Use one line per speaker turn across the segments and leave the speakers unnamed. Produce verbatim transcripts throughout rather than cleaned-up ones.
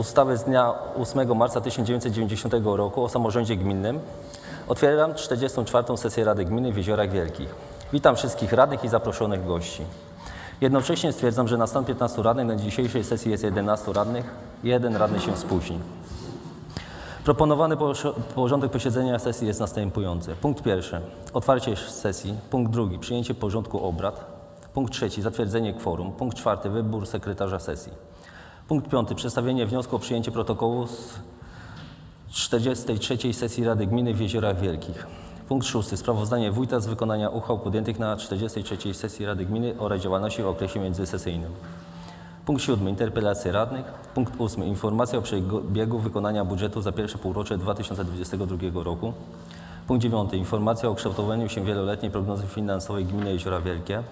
ustawy z dnia ósmego marca tysiąc dziewięćset dziewięćdziesiątego roku o samorządzie gminnym otwieram czterdziestą czwartą sesję Rady Gminy w Jeziorach Wielkich. Witam wszystkich radnych i zaproszonych gości. Jednocześnie stwierdzam, że na stan piętnastu radnych na dzisiejszej sesji jest jedenastu radnych, jeden radny się spóźni. Proponowany porządek posiedzenia sesji jest następujący. Punkt pierwszy. Otwarcie sesji. Punkt drugi. Przyjęcie porządku obrad. Punkt trzeci. Zatwierdzenie kworum. Punkt czwarty. Wybór sekretarza sesji. Punkt piąty. Przedstawienie wniosku o przyjęcie protokołu z czterdziestej trzeciej sesji Rady Gminy w Jeziorach Wielkich. Punkt szósty. Sprawozdanie wójta z wykonania uchwał podjętych na czterdziestej trzeciej sesji Rady Gminy oraz działalności w okresie międzysesyjnym. Punkt siódmy. Interpelacje radnych. Punkt ósmy. Informacja o przebiegu wykonania budżetu za pierwsze półrocze dwa tysiące dwudziestego drugiego roku. Punkt dziewiąty. Informacja o kształtowaniu się wieloletniej prognozy finansowej Gminy Jeziora Wielkie.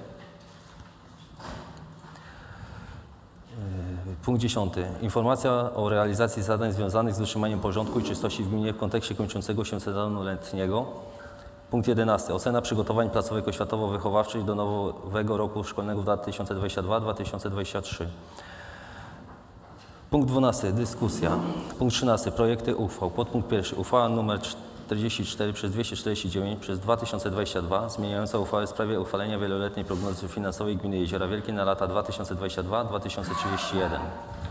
Punkt dziesiąty. Informacja o realizacji zadań związanych z utrzymaniem porządku i czystości w gminie w kontekście kończącego się sezonu letniego. Punkt jedenasty. Ocena przygotowań placówek oświatowo-wychowawczych do nowego roku szkolnego dwa tysiące dwudziestego drugiego do dwa tysiące dwudziestego trzeciego. Punkt dwunasty. Dyskusja. Punkt trzynasty. Projekty uchwał. Podpunkt pierwszy. Uchwała nr czterdzieści cztery przez dwieście czterdzieści dziewięć przez dwa tysiące dwudziesty drugi zmieniająca uchwałę w sprawie uchwalenia wieloletniej prognozy finansowej Gminy Jeziora Wielkie na lata dwa tysiące dwudziesty drugi do dwa tysiące trzydziestego pierwszego.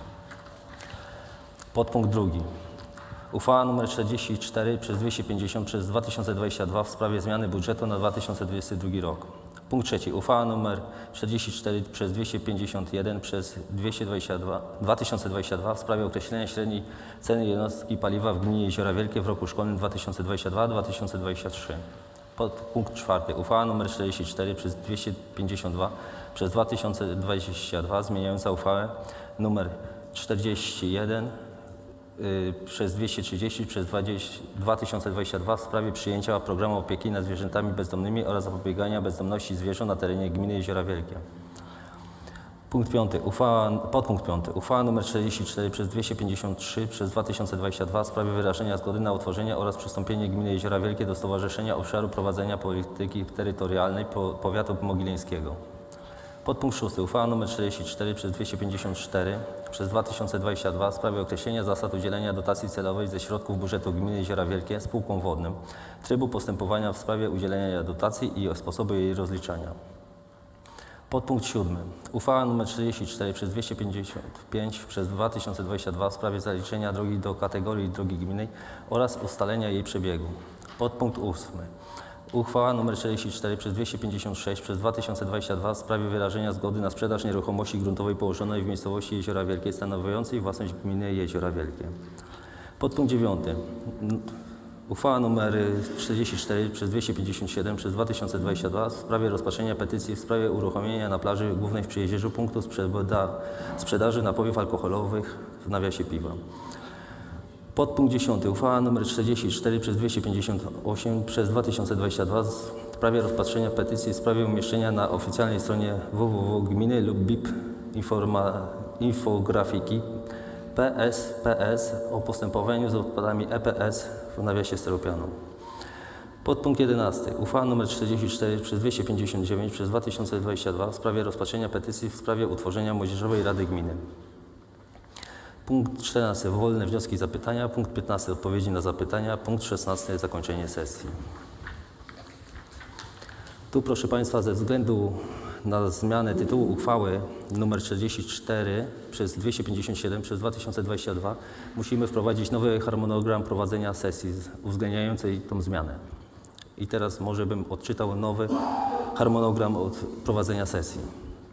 Podpunkt drugi. Uchwała nr czterdzieści cztery przez dwieście pięćdziesiąt przez dwa tysiące dwudziesty drugi w sprawie zmiany budżetu na dwa tysiące dwudziesty drugi rok. Punkt trzeci. Uchwała nr czterdzieści cztery przez dwieście pięćdziesiąt jeden przez dwa tysiące dwudziesty drugi w sprawie określenia średniej ceny jednostki paliwa w gminie Jeziora Wielkie w roku szkolnym dwa tysiące dwudziesty drugi do dwa tysiące dwudziestego trzeciego. Punkt czwarty. Uchwała nr czterdzieści cztery przez dwieście pięćdziesiąt dwa przez dwa tysiące dwudziesty drugi zmieniająca uchwałę nr czterdzieści jeden przez dwieście trzydzieści przez dwa tysiące dwudziesty drugi w sprawie przyjęcia programu opieki nad zwierzętami bezdomnymi oraz zapobiegania bezdomności zwierząt na terenie gminy Jeziora Wielkie. Punkt piąty. Uchwała, podpunkt piąty. Uchwała nr czterdzieści cztery przez dwieście pięćdziesiąt trzy przez dwa tysiące dwudziesty drugi w sprawie wyrażenia zgody na utworzenie oraz przystąpienie gminy Jeziora Wielkie do Stowarzyszenia Obszaru Prowadzenia Polityki Terytorialnej Powiatu Mogileńskiego. Podpunkt szósty. Uchwała nr czterdzieści cztery przez dwieście pięćdziesiąt cztery przez dwa tysiące dwudziesty drugi w sprawie określenia zasad udzielenia dotacji celowej ze środków budżetu gminy Jeziora Wielkie spółkom wodnym, trybu postępowania w sprawie udzielenia dotacji i sposobu jej rozliczania. Podpunkt siódmy. Uchwała nr czterdzieści cztery przez dwieście pięćdziesiąt pięć przez dwa tysiące dwudziesty drugi w sprawie zaliczenia drogi do kategorii drogi gminnej oraz ustalenia jej przebiegu. Podpunkt ósmy. Uchwała nr czterdzieści cztery przez dwieście pięćdziesiąt sześć przez dwa tysiące dwudziesty drugi w sprawie wyrażenia zgody na sprzedaż nieruchomości gruntowej położonej w miejscowości Jeziora Wielkie stanowiącej własność gminy Jeziora Wielkie. Podpunkt dziewiąty. Uchwała nr czterdzieści cztery przez dwieście pięćdziesiąt siedem przez dwa tysiące dwudziesty drugi w sprawie rozpatrzenia petycji w sprawie uruchomienia na plaży głównej w Przyjezierzu punktu sprzedaży napojów alkoholowych w nawiasie piwa. Podpunkt dziesiąty. Uchwała nr czterdzieści cztery przez dwieście pięćdziesiąt osiem przez dwa tysiące dwudziesty drugi w sprawie rozpatrzenia petycji w sprawie umieszczenia na oficjalnej stronie www gminy lub B I P informa, infografiki P S P S o postępowaniu z odpadami E P S w nawiasie styropianu. Podpunkt jedenasty. Uchwała nr czterdzieści cztery przez dwieście pięćdziesiąt dziewięć przez dwa tysiące dwudziesty drugi w sprawie rozpatrzenia petycji w sprawie utworzenia Młodzieżowej Rady Gminy. Punkt czternasty. Wolne wnioski i zapytania. Punkt piętnasty. Odpowiedzi na zapytania. Punkt szesnasty. Zakończenie sesji. Tu, proszę Państwa, ze względu na zmianę tytułu uchwały nr czterdzieści cztery przez dwieście pięćdziesiąt siedem przez dwa tysiące dwudziesty drugi musimy wprowadzić nowy harmonogram prowadzenia sesji uwzględniającej tą zmianę. I teraz może bym odczytał nowy harmonogram od prowadzenia sesji.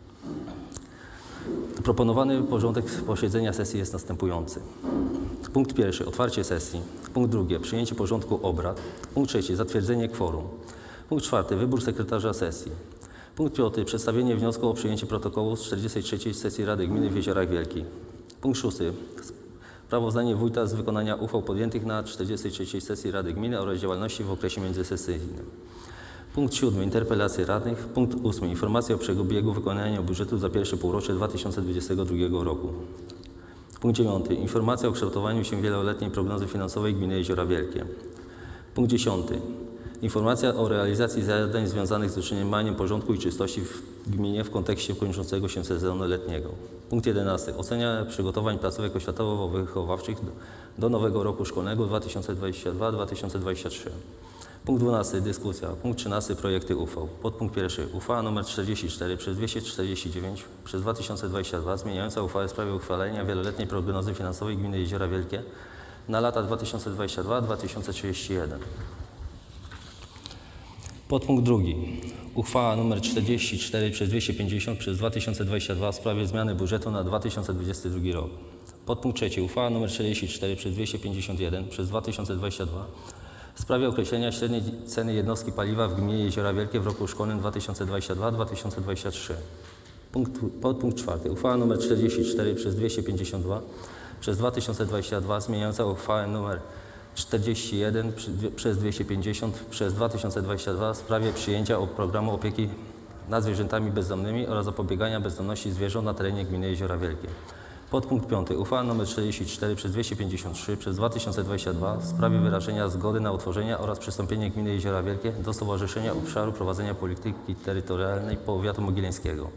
Proponowany porządek posiedzenia sesji jest następujący. Punkt pierwszy. Otwarcie sesji. Punkt drugi. Przyjęcie porządku obrad. Punkt trzeci. Zatwierdzenie kworum. Punkt czwarty. Wybór sekretarza sesji. Punkt piąty. Przedstawienie wniosku o przyjęcie protokołu z czterdziestej trzeciej sesji Rady Gminy w Jeziorach Wielkich. Punkt szósty. Sprawozdanie wójta z wykonania uchwał podjętych na czterdziestej trzeciej sesji Rady Gminy oraz działalności w okresie międzysesyjnym. Punkt siódmy. Interpelacje radnych. Punkt ósmy. Informacja o przebiegu wykonania budżetu za pierwsze półrocze dwa tysiące dwudziestego drugiego roku. Punkt dziewiąty. Informacja o kształtowaniu się wieloletniej prognozy finansowej gminy Jeziora Wielkie. Punkt dziesiąty. Informacja o realizacji zadań związanych z utrzymaniem porządku i czystości w gminie w kontekście kończącego się sezonu letniego. Punkt jedenasty. Ocena przygotowań placówek oświatowo-wychowawczych do nowego roku szkolnego dwa tysiące dwudziestego drugiego do dwa tysiące dwudziestego trzeciego. Punkt dwunasty. Dyskusja. Punkt trzynasty. Projekty uchwał. Podpunkt pierwszy. Uchwała nr trzydzieści cztery przez dwieście czterdzieści dziewięć przez dwa tysiące dwudziesty drugi zmieniająca uchwałę w sprawie uchwalenia wieloletniej prognozy finansowej gminy Jeziora Wielkie na lata dwa tysiące dwudziesty drugi do dwa tysiące trzydziestego pierwszego. Podpunkt drugi. Uchwała nr czterdzieści cztery przez dwieście pięćdziesiąt przez dwa tysiące dwudziesty drugi w sprawie zmiany budżetu na dwa tysiące dwudziesty drugi rok. Podpunkt trzeci. Uchwała nr czterdzieści cztery przez dwieście pięćdziesiąt jeden przez dwa tysiące dwudziesty drugi w sprawie określenia średniej ceny jednostki paliwa w gminie Jeziora Wielkie w roku szkolnym dwa tysiące dwudziesty drugi do dwa tysiące dwudziestego trzeciego. Punkt, podpunkt czwarty. Uchwała nr czterdzieści cztery przez dwieście pięćdziesiąt dwa przez dwa tysiące dwudziesty drugi zmieniająca uchwałę nr czterdzieści jeden przez dwieście pięćdziesiąt przez dwa tysiące dwudziesty drugi w sprawie przyjęcia programu opieki nad zwierzętami bezdomnymi oraz zapobiegania bezdomności zwierząt na terenie gminy Jeziora Wielkie. Podpunkt piąty. Uchwała nr czterdzieści cztery przez dwieście pięćdziesiąt trzy przez dwa tysiące dwudziesty drugi w sprawie wyrażenia zgody na utworzenie oraz przystąpienie gminy Jeziora Wielkie do Stowarzyszenia Obszaru Prowadzenia Polityki Terytorialnej Powiatu Mogileńskiego.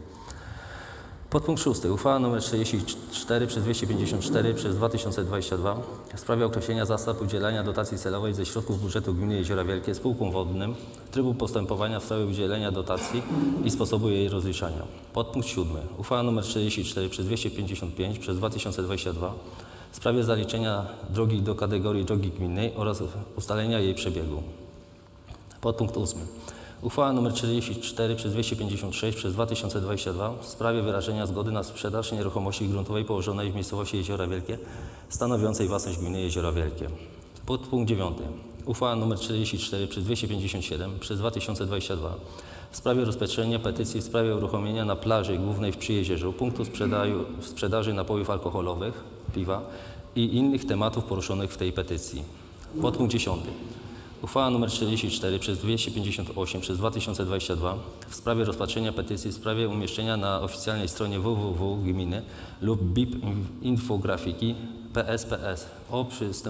Podpunkt szósty. Uchwała nr czterdzieści cztery przez dwieście pięćdziesiąt cztery przez dwa tysiące dwudziesty drugi w sprawie określenia zasad udzielania dotacji celowej ze środków budżetu gminy Jeziora Wielkie spółkom wodnym, trybu postępowania w sprawie udzielenia dotacji i sposobu jej rozliczania. Podpunkt siódmy. Uchwała nr czterdzieści cztery przez dwieście pięćdziesiąt pięć przez dwa tysiące dwudziesty drugi w sprawie zaliczenia drogi do kategorii drogi gminnej oraz ustalenia jej przebiegu. Podpunkt ósmy. Uchwała nr czterdzieści cztery przez dwieście pięćdziesiąt sześć przez dwa tysiące dwudziesty drugi w sprawie wyrażenia zgody na sprzedaż nieruchomości gruntowej położonej w miejscowości Jeziora Wielkie stanowiącej własność gminy Jeziora Wielkie. Podpunkt dziewiąty. Uchwała nr czterdzieści cztery przez dwieście pięćdziesiąt siedem przez dwa tysiące dwudziesty drugi w sprawie rozpatrzenia petycji w sprawie uruchomienia na plaży głównej w Przyjezierzu punktu sprzedaży napojów alkoholowych, piwa i innych tematów poruszonych w tej petycji. Podpunkt dziesiąty. Uchwała nr czterdzieści cztery przez dwieście pięćdziesiąt osiem przez dwa tysiące dwudziesty drugi w sprawie rozpatrzenia petycji w sprawie umieszczenia na oficjalnej stronie www gminy lub B I P infografiki P S P S o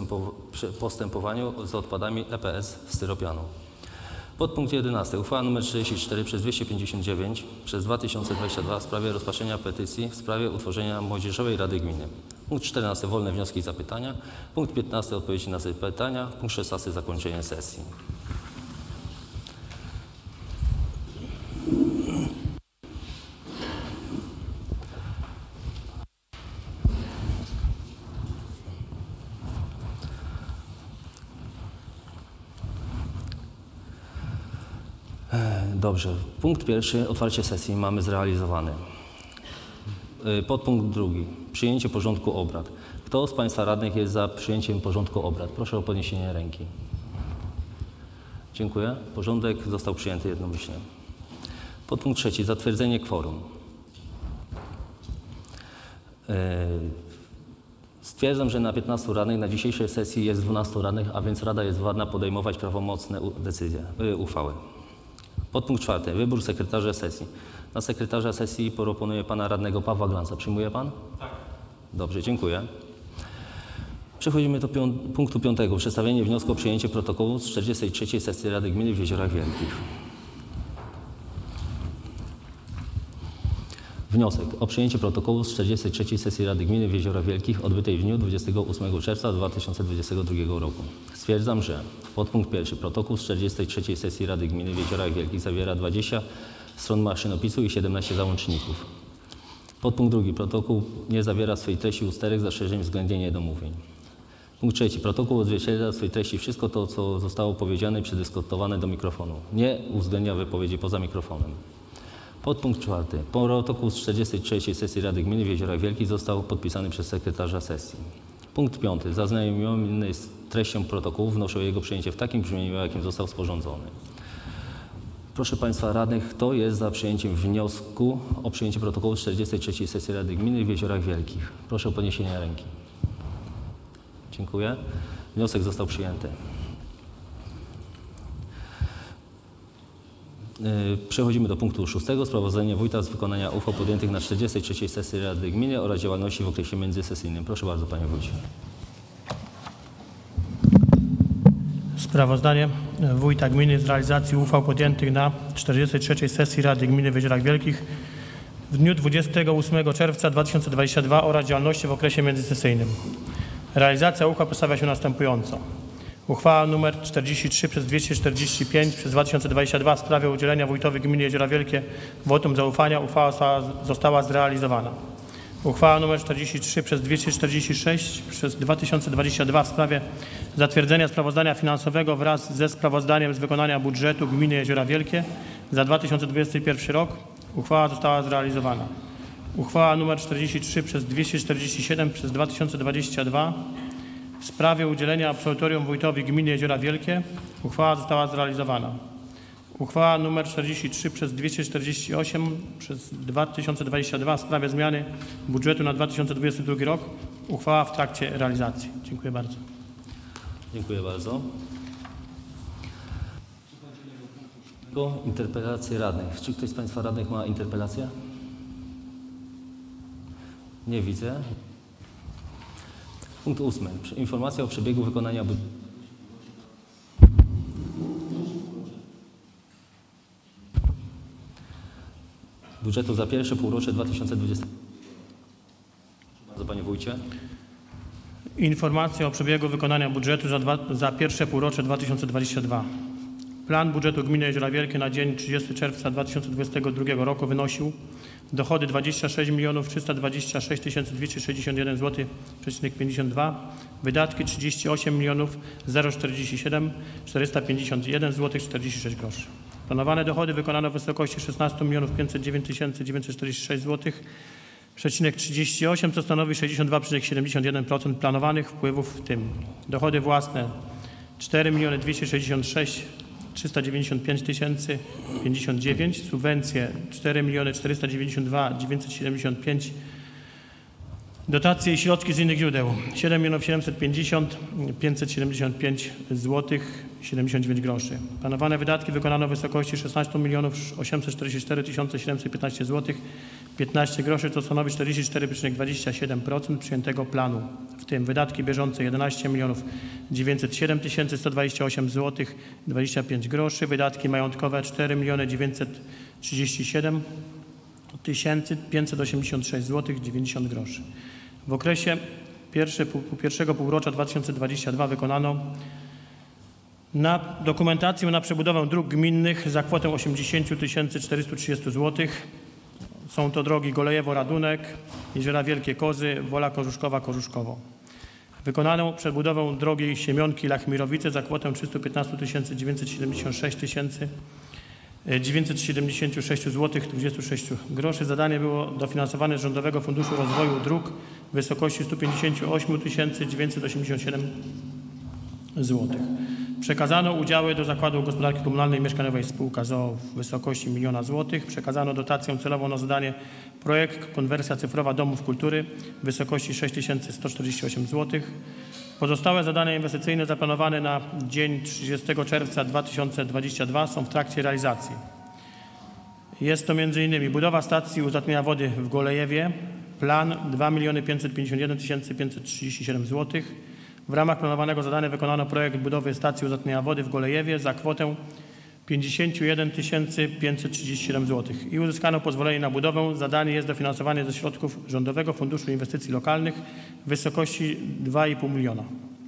postępowaniu z odpadami E P S styropianu. Podpunkt jedenasty. Uchwała nr czterdzieści cztery przez dwieście pięćdziesiąt dziewięć przez dwa tysiące dwudziesty drugi w sprawie rozpatrzenia petycji w sprawie utworzenia Młodzieżowej Rady Gminy. Punkt czternasty. Wolne wnioski i zapytania. Punkt piętnasty. Odpowiedzi na pytania. Punkt szesnasty. Zakończenie sesji. Dobrze. Punkt pierwszy. Otwarcie sesji mamy zrealizowany. Podpunkt drugi. Przyjęcie porządku obrad. Kto z Państwa radnych jest za przyjęciem porządku obrad? Proszę o podniesienie ręki. Dziękuję. Porządek został przyjęty jednomyślnie. Podpunkt trzeci. Zatwierdzenie kworum. Stwierdzam, że na piętnastu radnych na dzisiejszej sesji jest dwunastu radnych, a więc Rada jest władna podejmować prawomocne decyzje, uchwały. Podpunkt czwarty. Wybór sekretarza sesji. Na sekretarza sesji proponuję pana radnego Pawła Glanca. Przyjmuje pan? Tak. Dobrze, dziękuję. Przechodzimy do pią punktu piątego. Przedstawienie wniosku o przyjęcie protokołu z czterdziestej trzeciej sesji Rady Gminy w Jeziorach Wielkich. Wniosek o przyjęcie protokołu z czterdziestej trzeciej sesji Rady Gminy w Jeziorach Wielkich odbytej w dniu dwudziestego ósmego czerwca dwa tysiące dwudziestego drugiego roku. Stwierdzam, że podpunkt pierwszy. Protokół z czterdziestej trzeciej sesji Rady Gminy w Jeziorach Wielkich zawiera dwadzieścia stron maszynopisu i siedemnaście załączników. Podpunkt drugi. Protokół nie zawiera w swej treści usterek z zastrzeżeniem względnie niedomówień. Punkt trzeci. Protokół odzwierciedla w swej treści wszystko to, co zostało powiedziane i przedyskutowane do mikrofonu. Nie uwzględnia wypowiedzi poza mikrofonem. Podpunkt czwarty. Protokół z czterdziestej trzeciej sesji Rady Gminy w Jeziorach Wielkich został podpisany przez sekretarza sesji. Punkt piąty. Zaznajomiony z treścią protokołu wnoszę o jego przyjęcie w takim brzmieniu, jakim został sporządzony. Proszę Państwa radnych, kto jest za przyjęciem wniosku o przyjęcie protokołu z czterdziestej trzeciej sesji Rady Gminy w Jeziorach Wielkich? Proszę o podniesienie ręki. Dziękuję. Wniosek został przyjęty. Przechodzimy do punktu szóstego. Sprawozdanie wójta z wykonania uchwał podjętych na czterdziestej trzeciej sesji Rady Gminy oraz działalności w okresie międzysesyjnym. Proszę bardzo, panie wójcie.
Sprawozdanie. wójta gminy z realizacji uchwał podjętych na czterdziestej trzeciej sesji Rady Gminy w Jeziorach Wielkich w dniu dwudziestego ósmego czerwca dwa tysiące dwudziestego drugiego oraz działalności w okresie międzysesyjnym. Realizacja uchwał przedstawia się następująco. Uchwała nr czterdzieści trzy przez dwieście czterdzieści pięć przez dwa tysiące dwudziesty drugi w sprawie udzielenia wójtowi gminy Jeziora Wielkie wotum zaufania. Uchwała została zrealizowana. Uchwała nr czterdzieści trzy przez dwieście czterdzieści sześć przez dwa tysiące dwudziesty drugi w sprawie zatwierdzenia sprawozdania finansowego wraz ze sprawozdaniem z wykonania budżetu gminy Jeziora Wielkie za dwa tysiące dwudziesty pierwszy rok. Uchwała została zrealizowana. Uchwała nr czterdzieści trzy przez dwieście czterdzieści siedem przez dwa tysiące dwudziesty drugi w sprawie udzielenia absolutorium wójtowi gminy Jeziora Wielkie. Uchwała została zrealizowana. Uchwała nr czterdzieści trzy przez dwieście czterdzieści osiem przez dwa tysiące dwudziesty drugi w sprawie zmiany budżetu na dwa tysiące dwudziesty drugi rok. Uchwała w trakcie realizacji. Dziękuję bardzo.
Dziękuję bardzo. Interpelacje radnych. Czy ktoś z Państwa radnych ma interpelację? Nie widzę. Punkt ósmy. Informacja o przebiegu wykonania budżetu. budżetu za pierwsze półrocze dwa tysiące dwudziestego. Bardzo, Panie Wójcie.
Informacja o przebiegu wykonania budżetu za, dwa, za pierwsze półrocze dwa tysiące dwudziestego drugiego. Plan budżetu gminy Jeziora Wielkie na dzień trzydziestego czerwca dwa tysiące dwudziestego drugiego roku wynosił dochody dwadzieścia sześć milionów trzysta dwadzieścia sześć tysięcy dwieście sześćdziesiąt jeden złotych pięćdziesiąt dwa, wydatki trzydzieści osiem milionów czterdzieści siedem tysięcy czterysta pięćdziesiąt jeden złotych czterdzieści sześć groszy. Planowane dochody wykonano w wysokości szesnaście milionów pięćset dziewięć tysięcy dziewięćset czterdzieści sześć złotych trzydzieści osiem, co stanowi sześćdziesiąt dwa przecinek siedemdziesiąt jeden procent planowanych wpływów, w tym dochody własne cztery miliony dwieście sześćdziesiąt sześć tysięcy trzysta dziewięćdziesiąt pięć tysięcy pięćdziesiąt dziewięć, subwencje cztery miliony czterysta dziewięćdziesiąt dwa tysiące dziewięćset siedemdziesiąt pięć, dotacje i środki z innych źródeł siedem milionów siedemset pięćdziesiąt tysięcy pięćset siedemdziesiąt pięć złotych siedemdziesiąt dziewięć groszy. Planowane wydatki wykonano w wysokości szesnaście milionów osiemset czterdzieści cztery tysiące siedemset piętnaście złotych piętnaście groszy, co stanowi czterdzieści cztery przecinek dwadzieścia siedem procent przyjętego planu, w tym wydatki bieżące jedenaście milionów dziewięćset siedem tysięcy sto dwadzieścia osiem złotych dwadzieścia pięć groszy, wydatki majątkowe cztery miliony dziewięćset trzydzieści siedem tysięcy pięćset osiemdziesiąt sześć złotych dziewięćdziesiąt groszy. W okresie pierwsze, pół, pierwszego półrocza dwa tysiące dwudziestego drugiego wykonano na dokumentację na przebudowę dróg gminnych za kwotę osiemdziesiąt tysięcy czterysta trzydzieści złotych. Są to drogi Golejewo-Radunek, Jeziora Wielkie Kozy, Wola Korzuszkowa-Korzuszkowo. Wykonano przebudowę drogi Siemionki-Lachmirowice za kwotę trzysta piętnaście tysięcy dziewięćset siedemdziesiąt sześć tysięcy dziewięćset siedemdziesiąt sześć złotych dwadzieścia sześć groszy. Zadanie było dofinansowane z Rządowego Funduszu Rozwoju Dróg w wysokości sto pięćdziesiąt osiem tysięcy dziewięćset osiemdziesiąt siedem złotych. Przekazano udziały do Zakładu Gospodarki Komunalnej i Mieszkaniowej Spółka z o o w wysokości miliona złotych. Przekazano dotację celową na zadanie projekt konwersja cyfrowa domów kultury w wysokości sześć tysięcy sto czterdzieści osiem złotych. Pozostałe zadania inwestycyjne zaplanowane na dzień trzydziestego czerwca dwa tysiące dwudziestego drugiego są w trakcie realizacji. Jest to między innymi budowa stacji uzatmiania wody w Golejewie, plan dwa miliony pięćset pięćdziesiąt jeden tysięcy pięćset trzydzieści siedem złotych. W ramach planowanego zadania wykonano projekt budowy stacji uzatmiania wody w Golejewie za kwotę pięćdziesiąt jeden tysięcy pięćset trzydzieści siedem złotych i uzyskano pozwolenie na budowę. Zadanie jest dofinansowane ze środków Rządowego Funduszu Inwestycji Lokalnych w wysokości dwa i pół miliona.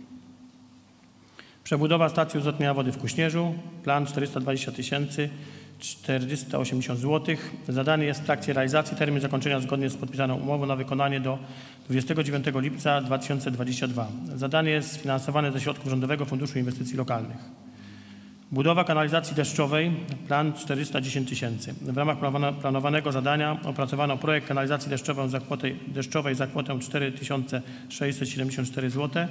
Przebudowa stacji uzatmiania wody w Kuśnierzu, plan czterysta dwadzieścia tysięcy czterysta osiemdziesiąt złotych. Zadanie jest w trakcie realizacji. Termin zakończenia zgodnie z podpisaną umową na wykonanie do dwudziestego dziewiątego lipca dwa tysiące dwudziestego drugiego. Zadanie jest sfinansowane ze środków Rządowego Funduszu Inwestycji Lokalnych. Budowa kanalizacji deszczowej, plan czterysta dziesięć tysięcy. W ramach planowanego zadania opracowano projekt kanalizacji deszczowej za kwotę, deszczowej za kwotę cztery tysiące sześćset siedemdziesiąt cztery złote.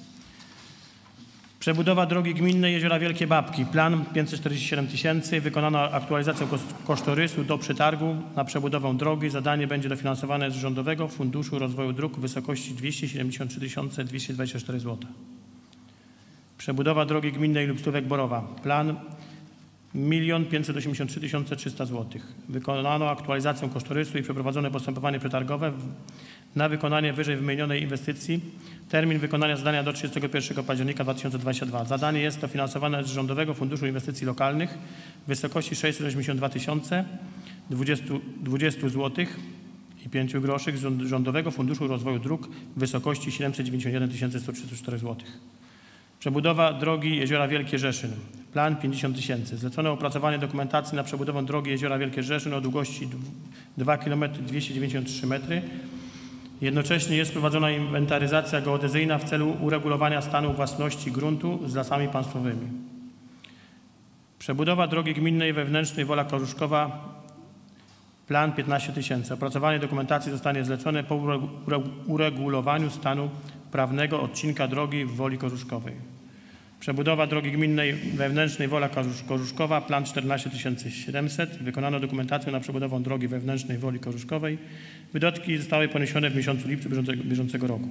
Przebudowa drogi gminnej Jeziora Wielkie Babki, plan pięćset czterdzieści siedem tysięcy. Wykonano aktualizację kosztorysu do przetargu na przebudowę drogi. Zadanie będzie dofinansowane z Rządowego Funduszu Rozwoju Dróg w wysokości dwieście siedemdziesiąt trzy tysiące dwieście dwadzieścia cztery złote. Przebudowa drogi gminnej Lubstówek-Borowa, plan milion pięćset osiemdziesiąt trzy tysiące trzysta złotych. Wykonano aktualizację kosztorysu i przeprowadzono postępowanie przetargowe na wykonanie wyżej wymienionej inwestycji. Termin wykonania zadania do trzydziestego pierwszego października dwa tysiące dwudziestego drugiego. Zadanie jest dofinansowane z Rządowego Funduszu Inwestycji Lokalnych w wysokości sześćset osiemdziesiąt dwa tysiące dwadzieścia złotych i pięć groszy, z Rządowego Funduszu Rozwoju Dróg w wysokości siedemset dziewięćdziesiąt jeden tysięcy sto trzydzieści cztery złotych. Przebudowa drogi Jeziora Wielkie Rzeszyn. Plan pięćdziesiąt tysięcy. Zlecono opracowanie dokumentacji na przebudowę drogi Jeziora Wielkie Rzeszyn o długości dwa kilometry dwieście dziewięćdziesiąt trzy metry. Jednocześnie jest prowadzona inwentaryzacja geodezyjna w celu uregulowania stanu własności gruntu z lasami państwowymi. Przebudowa drogi gminnej wewnętrznej Wola Koruszkowa. Plan piętnaście tysięcy. Opracowanie dokumentacji zostanie zlecone po uregulowaniu stanu prawnego odcinka drogi w Woli Koruszkowej. Przebudowa drogi gminnej wewnętrznej Wola Koruszkowa. Plan czternaście tysięcy siedemset. Wykonano dokumentację na przebudowę drogi wewnętrznej Woli Koruszkowej. Wydatki zostały poniesione w miesiącu lipcu bieżącego, bieżącego roku.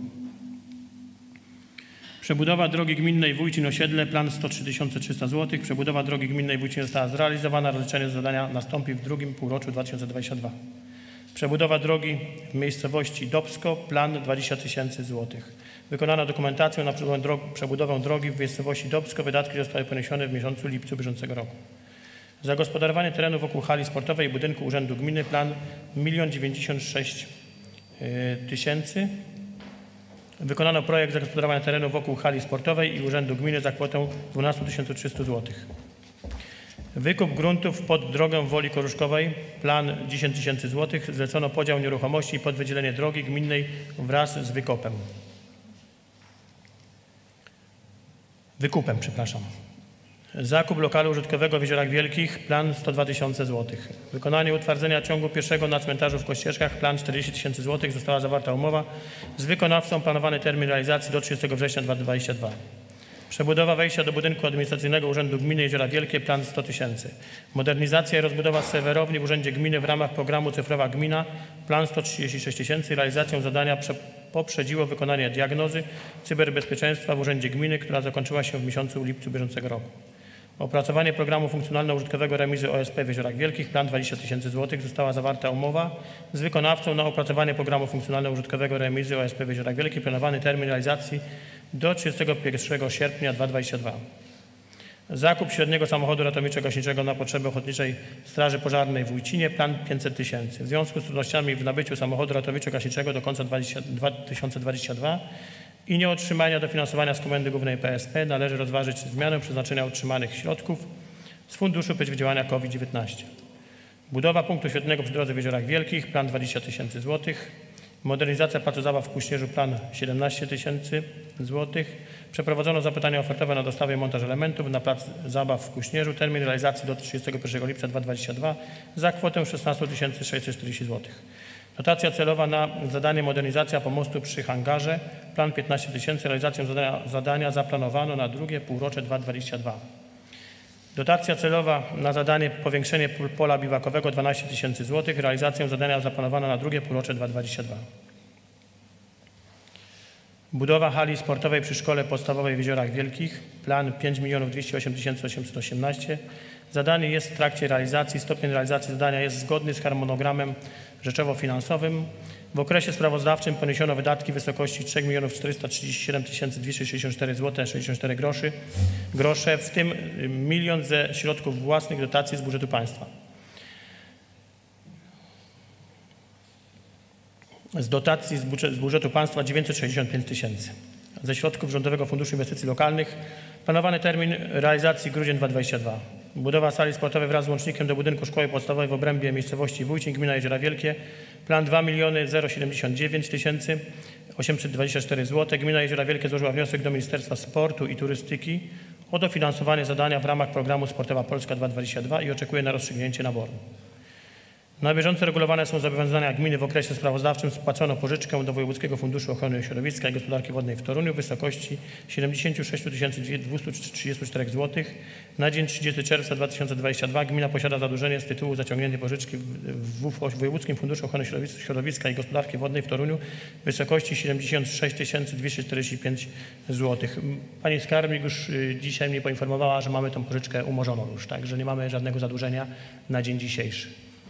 Przebudowa drogi gminnej Wójcin-Osiedle. Plan sto trzy tysiące trzysta złotych. Przebudowa drogi gminnej Wójcin została zrealizowana. Rozliczenie zadania nastąpi w drugim półroczu dwa tysiące dwudziestego drugiego. Przebudowa drogi w miejscowości Dobsko. Plan dwadzieścia tysięcy złotych. Wykonano dokumentację na przebudowę drogi w miejscowości Dobsko. Wydatki zostały poniesione w miesiącu lipcu bieżącego roku. Zagospodarowanie terenu wokół hali sportowej i budynku Urzędu Gminy. Plan milion dziewięćdziesiąt sześć tysięcy. Wykonano projekt zagospodarowania terenu wokół hali sportowej i Urzędu Gminy za kwotę dwanaście tysięcy trzysta złotych. Wykup gruntów pod drogę Woli Koruszkowej. Plan dziesięć tysięcy złotych. Zlecono podział nieruchomości i podwydzielenie drogi gminnej wraz z wykopem. Wykupem, przepraszam. Zakup lokalu użytkowego w Jeziorach Wielkich. Plan sto dwa tysiące złotych. Wykonanie utwardzenia ciągu pieszego na cmentarzu w Kościerzkach. Plan czterdzieści tysięcy złotych. Została zawarta umowa z wykonawcą. Planowany termin realizacji do trzydziestego września dwa tysiące dwudziestego drugiego. Przebudowa wejścia do budynku administracyjnego Urzędu Gminy Jeziora Wielkie. Plan sto tysięcy. Modernizacja i rozbudowa serwerowni w Urzędzie Gminy w ramach programu Cyfrowa Gmina. Plan sto trzydzieści sześć tysięcy. Realizacją zadania poprzedziło wykonanie diagnozy cyberbezpieczeństwa w Urzędzie Gminy, która zakończyła się w miesiącu lipcu bieżącego roku. Opracowanie programu funkcjonalno-użytkowego remizy O S P w Jeziorach Wielkich. Plan dwadzieścia tysięcy złotych. Została zawarta umowa z wykonawcą na opracowanie programu funkcjonalno-użytkowego remizy O S P w Jeziorach Wielkich. Planowany termin realizacji do trzydziestego pierwszego sierpnia dwa tysiące dwudziestego drugiego. Zakup średniego samochodu ratowniczo-gaśniczego na potrzeby Ochotniczej Straży Pożarnej w Wójcinie. Plan pięćset tysięcy. W związku z trudnościami w nabyciu samochodu ratowniczo-gaśniczego do końca dwa tysiące dwudziestego drugiego i nieotrzymania dofinansowania z Komendy Głównej P S P należy rozważyć zmianę przeznaczenia otrzymanych środków z Funduszu Przeciwdziałania COVID dziewiętnaście. Budowa punktu świetlnego przy drodze w Jeziorach Wielkich. Plan dwadzieścia tysięcy złotych. Modernizacja placu zabaw w Kuśnierzu. Plan siedemnaście tysięcy złotych. Przeprowadzono zapytania ofertowe na dostawę i montaż elementów na plac zabaw w Kuśnierzu. Termin realizacji do trzydziestego pierwszego lipca dwa tysiące dwudziestego drugiego za kwotę szesnaście tysięcy sześćset czterdzieści złotych. Dotacja celowa na zadanie modernizacja pomostu przy hangarze. Plan piętnaście tysięcy. Realizację zadania, zadania zaplanowano na drugie półrocze dwa tysiące dwudziestego drugiego. Dotacja celowa na zadanie powiększenie pola biwakowego dwanaście tysięcy złotych. Realizację zadania zaplanowano na drugie półrocze dwa tysiące dwudziestego drugiego. Budowa hali sportowej przy Szkole Podstawowej w Jeziorach Wielkich. Plan pięć milionów dwieście osiem tysięcy osiemset osiemnaście. Zadanie jest w trakcie realizacji. Stopień realizacji zadania jest zgodny z harmonogramem rzeczowo-finansowym. W okresie sprawozdawczym poniesiono wydatki w wysokości trzy miliony czterysta trzydzieści siedem tysięcy dwieście sześćdziesiąt cztery złote sześćdziesiąt cztery groszy, grosze, w tym milion ze środków własnych dotacji z budżetu państwa. Z dotacji z budżetu, z budżetu państwa dziewięćset sześćdziesiąt pięć tysięcy. Ze środków Rządowego Funduszu Inwestycji Lokalnych planowany termin realizacji grudzień dwa tysiące dwudziesty drugi. Budowa sali sportowej wraz z łącznikiem do budynku szkoły podstawowej w obrębie miejscowości Wójcin, gmina Jeziora Wielkie. Plan dwa miliony siedemdziesiąt dziewięć tysięcy osiemset dwadzieścia cztery złote. Gmina Jeziora Wielkie złożyła wniosek do Ministerstwa Sportu i Turystyki o dofinansowanie zadania w ramach programu Sportowa Polska dwa tysiące dwudziesty drugi i oczekuje na rozstrzygnięcie naboru. Na bieżąco regulowane są zobowiązania gminy w okresie sprawozdawczym. Spłacono pożyczkę do Wojewódzkiego Funduszu Ochrony Środowiska i Gospodarki Wodnej w Toruniu w wysokości siedemdziesiąt sześć tysięcy dwieście trzydzieści cztery złotych. Na dzień trzydziestego czerwca dwa tysiące dwudziestego drugiego gmina posiada zadłużenie z tytułu zaciągniętej pożyczki w Wojewódzkim Funduszu Ochrony Środowiska i Gospodarki Wodnej w Toruniu w wysokości siedemdziesiąt sześć tysięcy dwieście czterdzieści pięć złotych. Pani skarbnik już dzisiaj mnie poinformowała, że mamy tą pożyczkę umorzoną już, tak, że nie mamy żadnego zadłużenia na dzień dzisiejszy.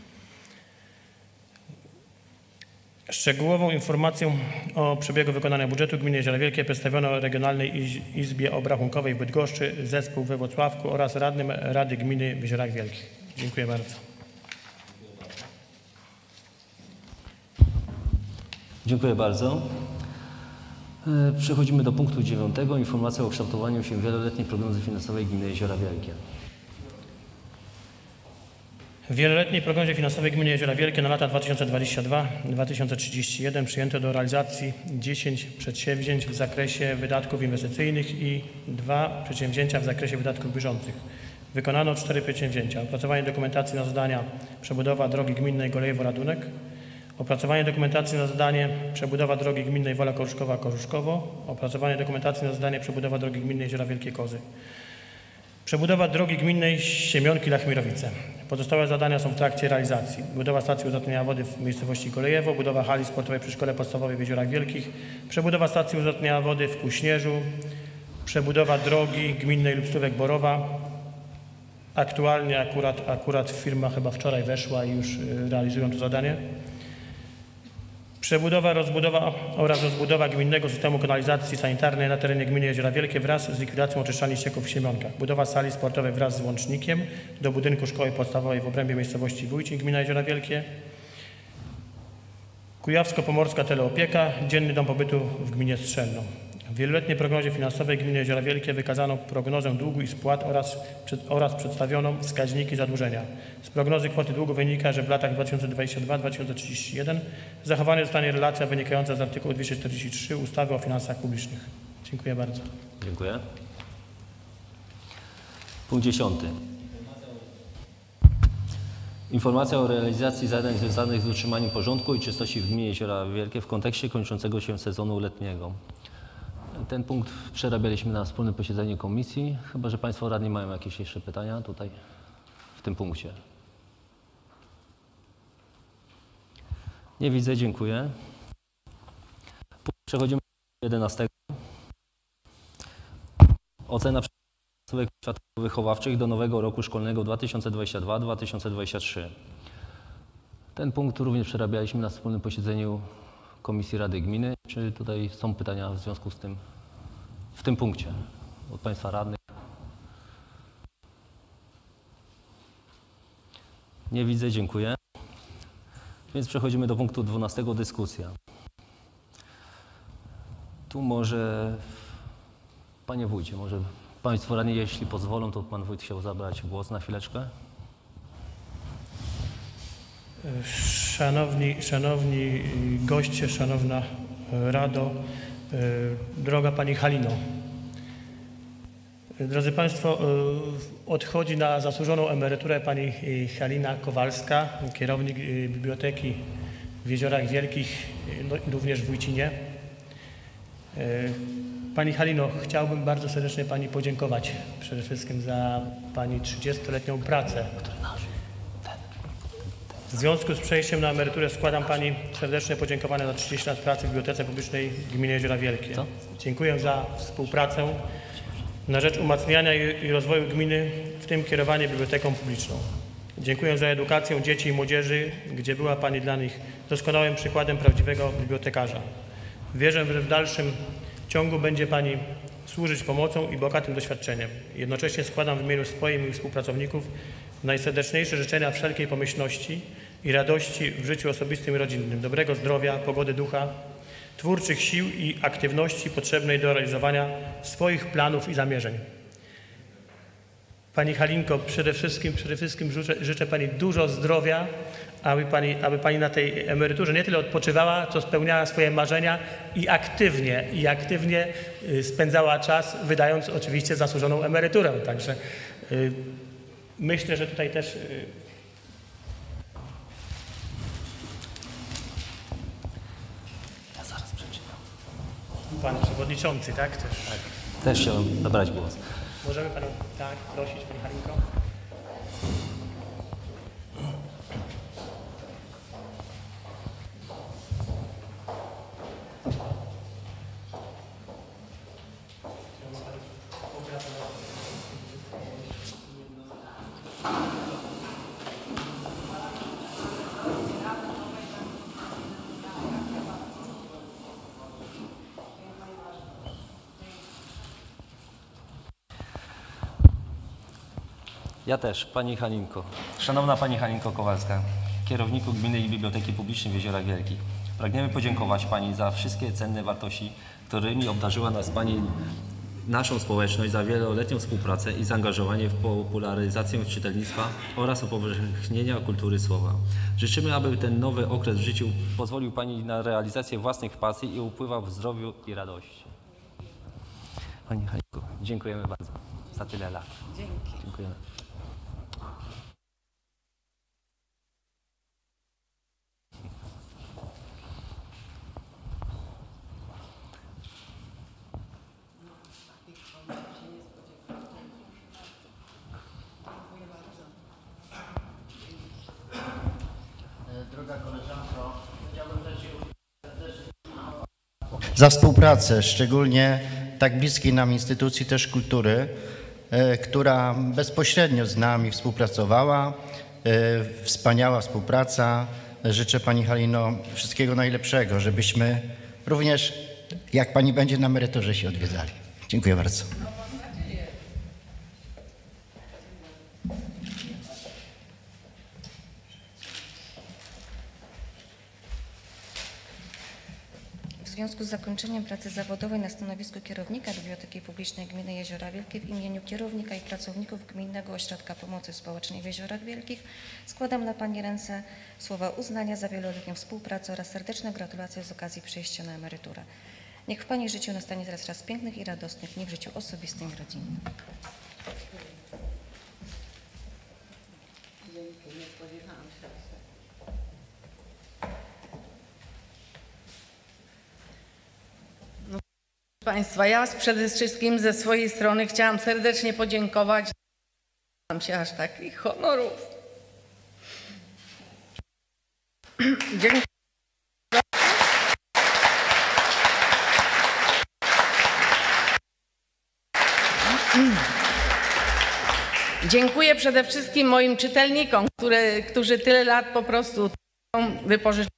Szczegółową informację o przebiegu wykonania budżetu gminy Jeziora Wielkie przedstawiono Regionalnej Izbie Obrachunkowej w Bydgoszczy, zespół we Włocławku oraz radnym Rady Gminy w Jeziorach Wielkich. Dziękuję bardzo.
Dziękuję bardzo. Przechodzimy do punktu dziewiątego. Informacja o kształtowaniu się wieloletniej prognozy finansowej gminy Jeziora Wielkie.
W wieloletniej prognozie finansowej gminy Jeziora Wielkie na lata dwa tysiące dwudziesty drugi do dwa tysiące trzydziestego pierwszego przyjęto do realizacji dziesięć przedsięwzięć w zakresie wydatków inwestycyjnych i dwa przedsięwzięcia w zakresie wydatków bieżących. Wykonano cztery przedsięwzięcia. Opracowanie dokumentacji na zadania przebudowa drogi gminnej Golejewo-Radunek, opracowanie dokumentacji na zadanie przebudowa drogi gminnej Wola Koruszkowa-Korzuszkowo, opracowanie dokumentacji na zadanie przebudowa drogi gminnej Jeziora Wielkie Kozy. Przebudowa drogi gminnej Siemionki-Lachmirowice. Pozostałe zadania są w trakcie realizacji. Budowa stacji uzdatniania wody w miejscowości Golejewo, budowa hali sportowej przy Szkole Podstawowej w Jeziorach Wielkich, przebudowa stacji uzdatniania wody w Kuśnierzu, przebudowa drogi gminnej Lubstówek-Borowa. Aktualnie akurat, akurat firma chyba wczoraj weszła i już realizują to zadanie. Przebudowa, rozbudowa oraz rozbudowa gminnego systemu kanalizacji sanitarnej na terenie gminy Jeziora Wielkie wraz z likwidacją oczyszczalni ścieków w Siemionkach. Budowa sali sportowej wraz z łącznikiem do budynku szkoły podstawowej w obrębie miejscowości Wójcin, gmina Jeziora Wielkie. Kujawsko-Pomorska Teleopieka, dzienny dom pobytu w gminie Strzelno. W wieloletniej prognozie finansowej gminy Jeziora Wielkie wykazano prognozę długu i spłat oraz, oraz przedstawiono wskaźniki zadłużenia. Z prognozy kwoty długu wynika, że w latach dwa tysiące dwudziestym drugim do dwa tysiące trzydziestego pierwszego zachowana zostanie relacja wynikająca z artykułu dwieście czterdzieści trzy ustawy o finansach publicznych. Dziękuję bardzo.
Dziękuję. Punkt dziesiąty. Informacja o realizacji zadań związanych z utrzymaniem porządku i czystości w gminie Jeziora Wielkie w kontekście kończącego się sezonu letniego. Ten punkt przerabialiśmy na wspólnym posiedzeniu komisji, chyba że Państwo radni mają jakieś jeszcze pytania tutaj w tym punkcie. Nie widzę, dziękuję. Przechodzimy do jedenastego. Ocena placówek wychowawczych do nowego roku szkolnego dwa tysiące dwudziestego drugiego do dwa tysiące dwudziestego trzeciego. Ten punkt również przerabialiśmy na wspólnym posiedzeniu Komisji Rady Gminy. Czy tutaj są pytania w związku z tym, w tym punkcie od Państwa radnych? Nie widzę, dziękuję. Więc przechodzimy do punktu dwunastego, dyskusja. Tu może, Panie Wójcie, może Państwo radni, jeśli pozwolą, to Pan Wójt chciał zabrać głos na chwileczkę.
Szanowni, szanowni goście, szanowna Rado, droga Pani Halino. Drodzy Państwo, odchodzi na zasłużoną emeryturę Pani Halina Kowalska, kierownik Biblioteki w Jeziorach Wielkich, no i również w Wójcinie. Pani Halino, chciałbym bardzo serdecznie Pani podziękować przede wszystkim za Pani trzydziestoletnią pracę. W związku z przejściem na emeryturę składam Pani serdeczne podziękowania za trzydzieści lat pracy w Bibliotece Publicznej Gminy Jeziora Wielkie. Co? Dziękuję za współpracę na rzecz umacniania i rozwoju gminy, w tym kierowanie biblioteką publiczną. Dziękuję za edukację dzieci i młodzieży, gdzie była Pani dla nich doskonałym przykładem prawdziwego bibliotekarza. Wierzę, że w dalszym ciągu będzie Pani służyć pomocą i bogatym doświadczeniem. Jednocześnie składam w imieniu swoim i współpracowników najserdeczniejsze życzenia wszelkiej pomyślności i radości w życiu osobistym i rodzinnym, dobrego zdrowia, pogody ducha, twórczych sił i aktywności potrzebnej do realizowania swoich planów i zamierzeń. Pani Halinko, przede wszystkim, przede wszystkim życzę, życzę Pani dużo zdrowia, aby pani, aby Pani na tej emeryturze nie tyle odpoczywała, co spełniała swoje marzenia i aktywnie, i aktywnie spędzała czas, wydając oczywiście zasłużoną emeryturę. Także yy, myślę, że tutaj też Pan Przewodniczący, tak? Też.
Tak. Też chciałem zabrać głos.
Możemy Panią tak prosić, Pani Halinko?
Ja też, Pani Halinko. Szanowna Pani Halinko Kowalska, kierowniku Gminy i Biblioteki Publicznej w Jeziorach Wielkich. Pragniemy podziękować Pani za wszystkie cenne wartości, którymi obdarzyła nas Pani, naszą społeczność, za wieloletnią współpracę i zaangażowanie w popularyzację czytelnictwa oraz upowszechnienia kultury słowa. Życzymy, aby ten nowy okres w życiu pozwolił Pani na realizację własnych pasji i upływał w zdrowiu i radości. Pani Halinko, dziękujemy bardzo za tyle lat.
Dzięki.
Dziękujemy.
Droga koleżanko, chciałbym też się za współpracę, szczególnie tak bliskiej nam instytucji też kultury, e, która bezpośrednio z nami współpracowała. E, wspaniała współpraca. Życzę Pani Halino wszystkiego najlepszego, żebyśmy również, jak Pani będzie na emeryturze, się odwiedzali. Dziękuję bardzo.
W związku z zakończeniem pracy zawodowej na stanowisku kierownika Biblioteki Publicznej Gminy Jeziora Wielkie w imieniu kierownika i pracowników Gminnego Ośrodka Pomocy Społecznej w Jeziorach Wielkich składam na Pani ręce słowa uznania za wieloletnią współpracę oraz serdeczne gratulacje z okazji przejścia na emeryturę. Niech w Pani życiu nastanie zaraz czas pięknych i radosnych, nie w życiu osobistym i rodzinnym.
Dzięki, nie spodziewałam się. Państwa, ja przede wszystkim ze swojej strony chciałam serdecznie podziękować. Nie mam się aż takich honorów. Dziękuję. Dziękuję przede wszystkim moim czytelnikom, które, którzy tyle lat po prostu wypożyczają.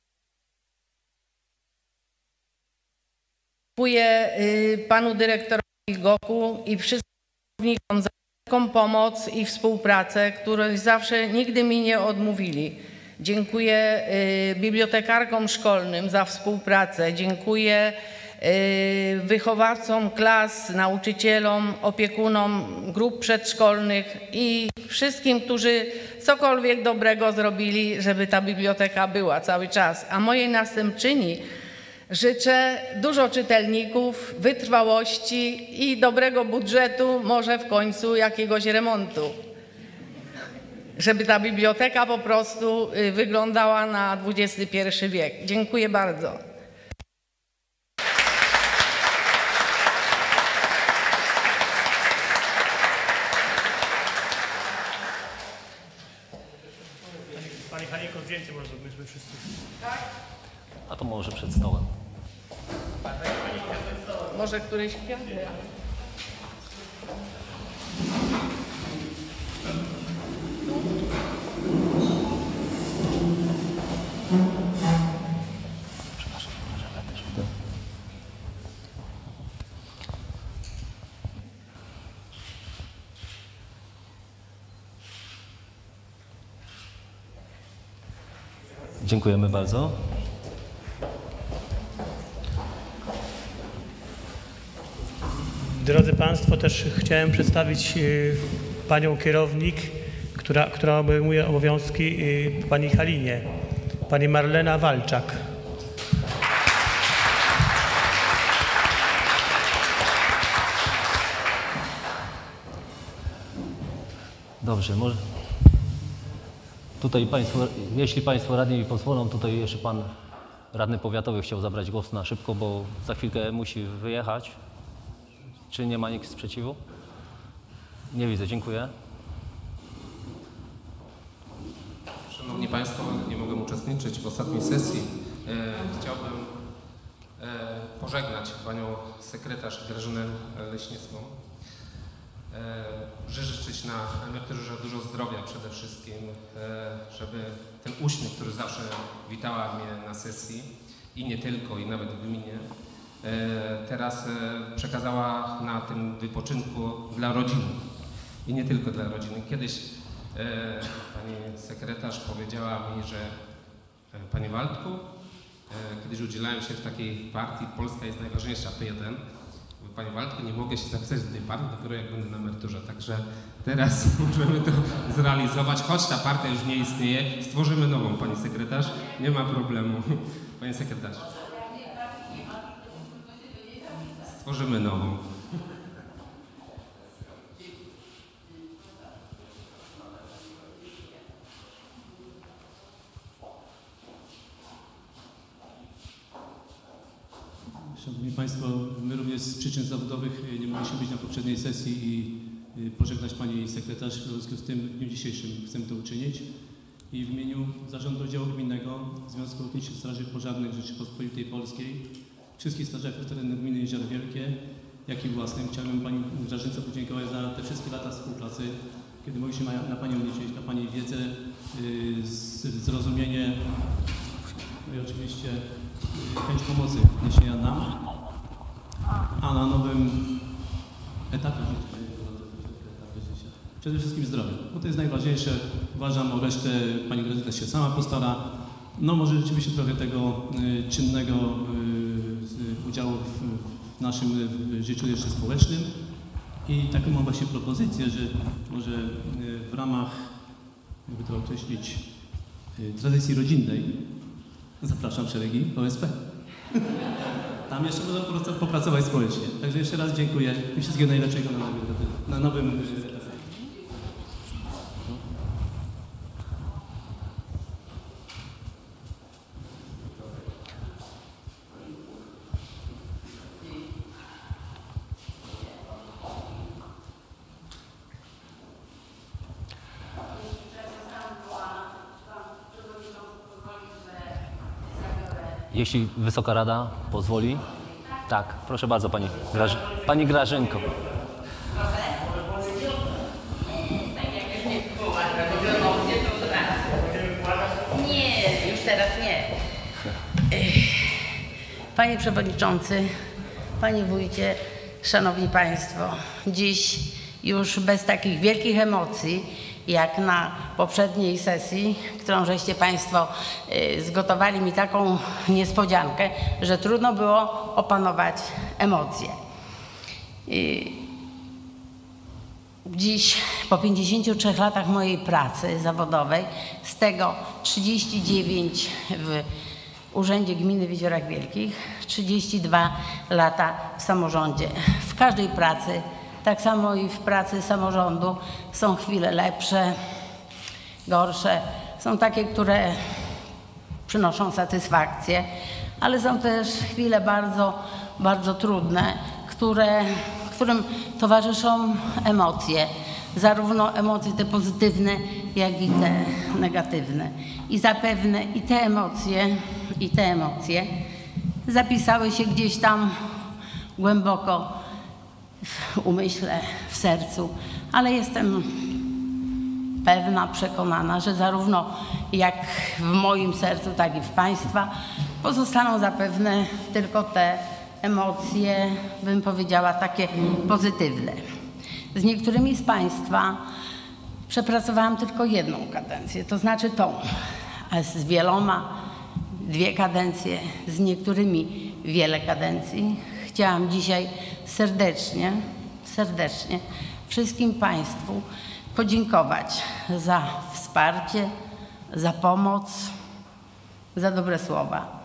Dziękuję panu dyrektorowi Goku i wszystkim pracownikom za taką pomoc i współpracę, której zawsze nigdy mi nie odmówili. Dziękuję bibliotekarkom szkolnym za współpracę. Dziękuję wychowawcom klas, nauczycielom, opiekunom grup przedszkolnych i wszystkim, którzy cokolwiek dobrego zrobili, żeby ta biblioteka była cały czas. A mojej następczyni życzę dużo czytelników, wytrwałości i dobrego budżetu, może w końcu jakiegoś remontu. Żeby ta biblioteka po prostu wyglądała na dwudziesty pierwszy wiek. Dziękuję bardzo.
Pani Halinko, zdjęcie może zrobimy wszyscy.
A to może przed stołem.
Może któryś kwiat?
Przepraszam, możemy też. Dziękujemy bardzo.
Drodzy Państwo, też chciałem przedstawić y, Panią kierownik, która, która obejmuje obowiązki y, Pani Halinie, Pani Marlena Walczak.
Dobrze, może tutaj Państwo, jeśli Państwo radni mi pozwolą, tutaj jeszcze Pan radny powiatowy chciał zabrać głos na szybko, bo za chwilkę musi wyjechać. Czy nie ma nikt sprzeciwu? Nie widzę, dziękuję.
Szanowni Państwo, nie mogłem uczestniczyć w ostatniej sesji. E, chciałbym e, pożegnać Panią sekretarz Grażynę Leśniewską. E, życzyć na emeryturze dużo zdrowia przede wszystkim, e, żeby ten uśmiech, który zawsze witała mnie na sesji i nie tylko, i nawet w gminie, e, teraz e, przekazała na tym wypoczynku dla rodziny i nie tylko dla rodziny. Kiedyś e, pani sekretarz powiedziała mi, że e, Panie Waldku, e, kiedyś udzielałem się w takiej partii Polska jest najważniejsza, P jeden. Panie Waldku, nie mogę się zapisać do tej partii, dopiero jak będę na emeryturze. Także teraz możemy to zrealizować, choć ta partia już nie istnieje. Stworzymy nową, Pani sekretarz. Nie ma problemu. Panie sekretarz. Stworzymy nową.
Szanowni Państwo, my również z przyczyn zawodowych nie mogliśmy być na poprzedniej sesji i pożegnać Pani sekretarz. W związku z tym w dniu dzisiejszym chcemy to uczynić i w imieniu Zarządu Oddziału Gminnego Związku Ochotniczych Straży Pożarnych Rzeczypospolitej Polskiej, wszystkich strażaków terenu gminy Jezioro Wielkie, jak i własnym chciałbym Pani Grażynce podziękować za te wszystkie lata współpracy, kiedy mogliśmy na Panią liczyć, na Pani wiedzę, zrozumienie, no i oczywiście chęć pomocy niesienia nam, a na nowym etapie życia przede wszystkim zdrowie, bo to jest najważniejsze. Uważam, o resztę Pani Grażyna się sama postara. No może rzeczywiście trochę tego y, czynnego y, udziału w, w naszym w życiu jeszcze społecznym i taką mam właśnie propozycję, że może y, w ramach, jakby to określić, y, tradycji rodzinnej zapraszam szeregi O S P. Tam jeszcze można popracować społecznie. Także jeszcze raz dziękuję i wszystkiego najlepszego na nowym, na nowym etapie.
Jeśli Wysoka Rada pozwoli. Tak, proszę bardzo Pani, Graży... Pani Grażynko.
Nie, już teraz nie. Panie Przewodniczący, Panie Wójcie, Szanowni Państwo, dziś już bez takich wielkich emocji, jak na poprzedniej sesji, którą żeście Państwo y, zgotowali mi taką niespodziankę, że trudno było opanować emocje. Y, dziś po pięćdziesięciu trzech latach mojej pracy zawodowej, z tego trzydzieści dziewięć w Urzędzie Gminy w Jeziorach Wielkich, trzydzieści dwa lata w samorządzie. W każdej pracy, tak samo i w pracy samorządu, są chwile lepsze, gorsze. Są takie, które przynoszą satysfakcję, ale są też chwile bardzo, bardzo trudne, które, którym towarzyszą emocje. Zarówno emocje te pozytywne, jak i te negatywne. I zapewne i te emocje, i te emocje zapisały się gdzieś tam głęboko w umyśle, w sercu, ale jestem pewna, przekonana, że zarówno jak w moim sercu, tak i w Państwa pozostaną zapewne tylko te emocje, bym powiedziała, takie pozytywne. Z niektórymi z Państwa przepracowałam tylko jedną kadencję, to znaczy tą, a z wieloma dwie kadencje, z niektórymi wiele kadencji. Chciałam dzisiaj serdecznie, serdecznie wszystkim Państwu podziękować za wsparcie, za pomoc, za dobre słowa.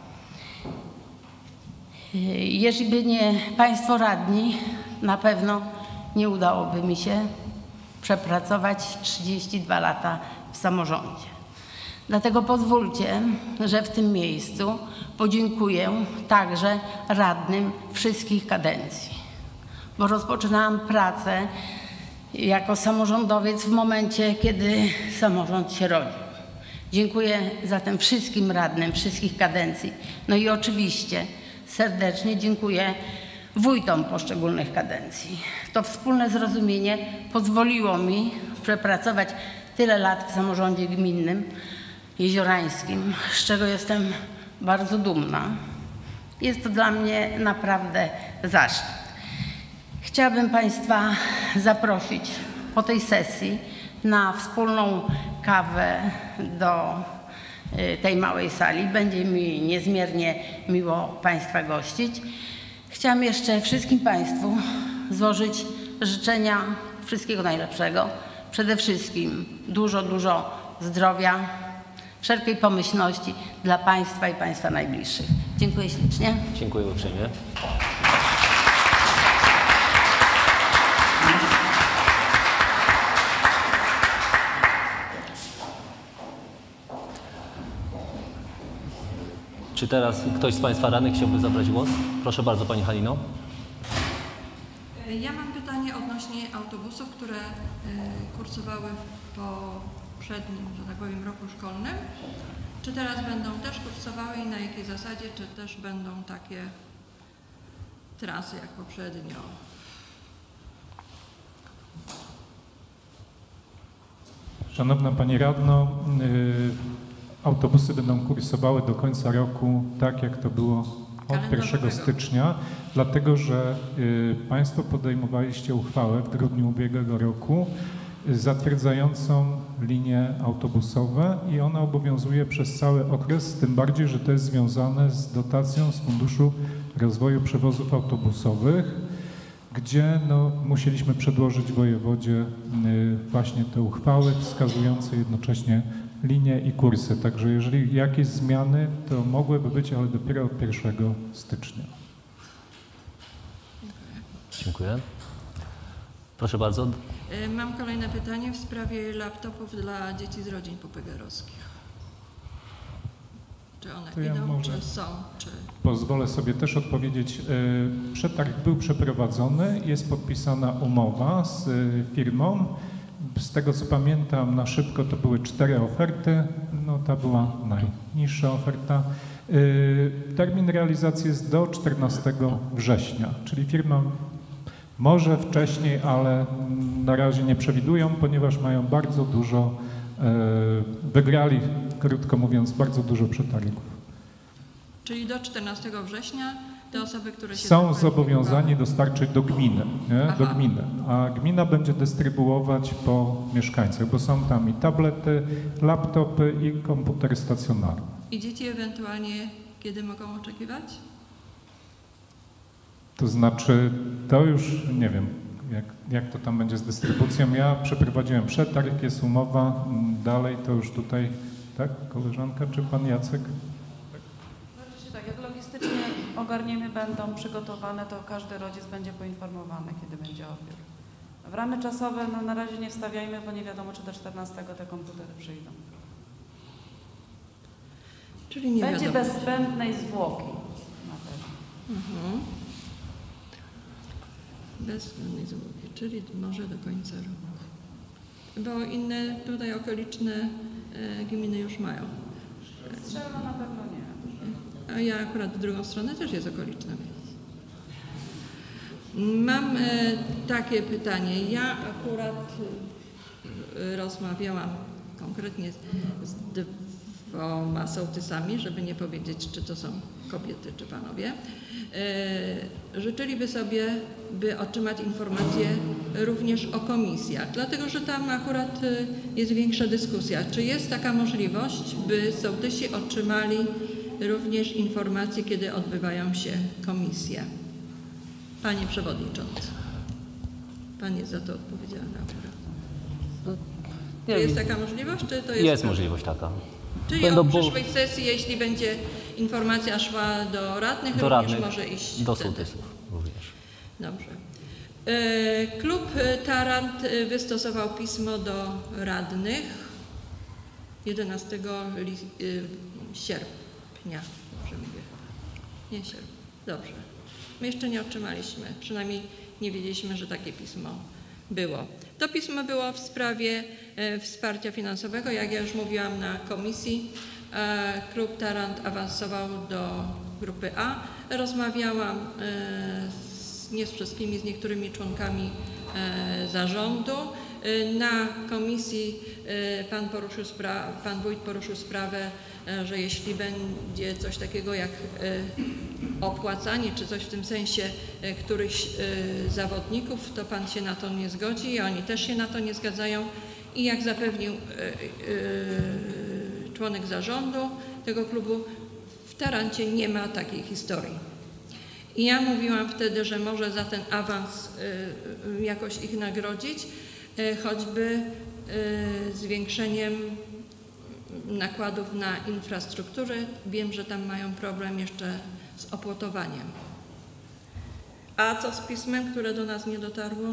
Jeżeli by nie Państwo radni, na pewno nie udałoby mi się przepracować trzydzieści dwa lata w samorządzie. Dlatego pozwólcie, że w tym miejscu podziękuję także radnym wszystkich kadencji, bo rozpoczynałam pracę jako samorządowiec w momencie, kiedy samorząd się rodził. Dziękuję zatem wszystkim radnym wszystkich kadencji. No i oczywiście serdecznie dziękuję wójtom poszczególnych kadencji. To wspólne zrozumienie pozwoliło mi przepracować tyle lat w samorządzie gminnym jeziorańskim, z czego jestem bardzo dumna. Jest to dla mnie naprawdę zaszczyt. Chciałabym Państwa zaprosić po tej sesji na wspólną kawę do tej małej sali. Będzie mi niezmiernie miło Państwa gościć. Chciałam jeszcze wszystkim Państwu złożyć życzenia wszystkiego najlepszego. Przede wszystkim dużo, dużo zdrowia, wszelkiej pomyślności dla Państwa i Państwa najbliższych. Dziękuję ślicznie.
Dziękuję uprzejmie. Czy teraz ktoś z Państwa radnych chciałby zabrać głos? Proszę bardzo, Pani Halino.
Ja mam pytanie odnośnie autobusów, które kursowały w poprzednim, że tak powiem, roku szkolnym. Czy teraz będą też kursowały i na jakiej zasadzie, czy też będą takie trasy jak poprzednio?
Szanowna Pani Radno, autobusy będą kursowały do końca roku, tak jak to było od pierwszego stycznia, dlatego że y, Państwo podejmowaliście uchwałę w grudniu ubiegłego roku y, zatwierdzającą linie autobusowe i ona obowiązuje przez cały okres, tym bardziej, że to jest związane z dotacją z Funduszu Rozwoju Przewozów Autobusowych, gdzie no, musieliśmy przedłożyć wojewodzie y, właśnie te uchwały wskazujące jednocześnie linie i kursy. Także jeżeli jakieś zmiany, to mogłyby być, ale dopiero od pierwszego stycznia.
Dziękuję. Proszę bardzo.
Mam kolejne pytanie w sprawie laptopów dla dzieci z rodzin popegeerowskich. Czy one
To ja
idą,
może
czy są? Czy...
Pozwolę sobie też odpowiedzieć. Przetarg był przeprowadzony, jest podpisana umowa z firmą. Z tego co pamiętam, na szybko to były cztery oferty, no ta była najniższa oferta. Termin realizacji jest do czternastego września, czyli firma może wcześniej, ale na razie nie przewidują, ponieważ mają bardzo dużo, wygrali, krótko mówiąc, bardzo dużo przetargów.
Czyli do czternastego września te osoby, które się
są zobowiązani dostarczyć do gminy, nie? do gminy, a gmina będzie dystrybuować po mieszkańcach, bo są tam i tablety, laptopy i komputery stacjonarne.
I dzieci ewentualnie kiedy mogą oczekiwać?
To znaczy, to już nie wiem, jak, jak to tam będzie z dystrybucją. Ja przeprowadziłem przetarg, jest umowa, dalej to już tutaj, tak, koleżanka czy pan Jacek?
Tak, jak logistycznie ogarniemy, będą przygotowane, to każdy rodzic będzie poinformowany, kiedy będzie odbiór. W ramy czasowe no, na razie nie wstawiajmy, bo nie wiadomo, czy do czternastego te komputery przyjdą.
Czyli nie
będzie
wiadomo.
bez zbędnej zwłoki na pewno.
Mhm. Bez zbędnej zwłoki, czyli może do końca roku. Bo inne tutaj okoliczne e, gminy już mają.
Strzelno na pewno nie.
A ja akurat w drugą stronę też jest okoliczna. Mam e, takie pytanie. Ja akurat e, rozmawiałam konkretnie z, z dwoma sołtysami, żeby nie powiedzieć, czy to są kobiety, czy panowie. E, życzyliby sobie, by otrzymać informacje również o komisjach, dlatego że tam akurat e, jest większa dyskusja. Czy jest taka możliwość, by sołtysi otrzymali również informacje, kiedy odbywają się komisje? Panie Przewodniczący, Pan jest za to odpowiedzialny akurat. Czy jest taka możliwość, czy to jest...
Jest możliwość taka.
Czyli
Będą
od przyszłej sesji, jeśli będzie informacja szła do radnych,
do
również
radnych,
może iść
do
wtedy.
sołtysów również.
Dobrze. Klub Tarant wystosował pismo do radnych jedenastego sierpnia, dobrze mówię, nie sierpnia, dobrze. My jeszcze nie otrzymaliśmy, przynajmniej nie wiedzieliśmy, że takie pismo było. To pismo było w sprawie e, wsparcia finansowego. Jak ja już mówiłam na komisji, e, klub Tarant awansował do grupy A. Rozmawiałam e, z, nie z wszystkimi, z niektórymi członkami e, zarządu. E, na komisji e, pan, poruszył spra- pan wójt poruszył sprawę, e, że jeśli będzie coś takiego jak e, opłacanie, czy coś w tym sensie e, którychś e, zawodników, to pan się na to nie zgodzi, i oni też się na to nie zgadzają. I jak zapewnił e, e, członek zarządu tego klubu, w Tarancie nie ma takiej historii. I ja mówiłam wtedy, że może za ten awans e, jakoś ich nagrodzić, e, choćby e, zwiększeniem nakładów na infrastrukturę. Wiem, że tam mają problem jeszcze z opłotowaniem. A co z pismem, które do nas nie dotarło?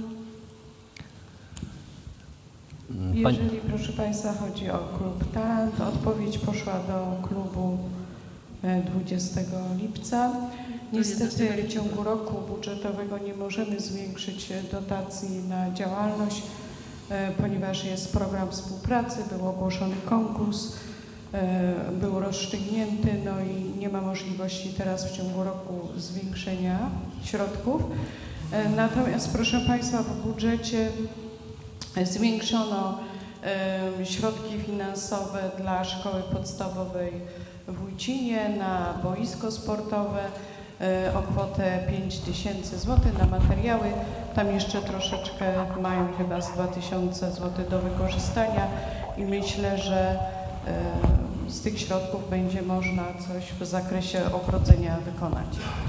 Jeżeli, proszę Państwa, chodzi o klub Tarant, odpowiedź poszła do klubu dwudziestego lipca. Niestety w ciągu roku budżetowego nie możemy zwiększyć dotacji na działalność, ponieważ jest program współpracy, był ogłoszony konkurs, był rozstrzygnięty, no i nie ma możliwości teraz w ciągu roku zwiększenia środków. Natomiast, proszę Państwa, w budżecie zwiększono środki finansowe dla szkoły podstawowej w Wójcinie na boisko sportowe o kwotę pięć tysięcy złotych na materiały. Tam jeszcze troszeczkę mają chyba z dwa tysiące złotych do wykorzystania i myślę, że z tych środków będzie można coś w zakresie ogrodzenia wykonać.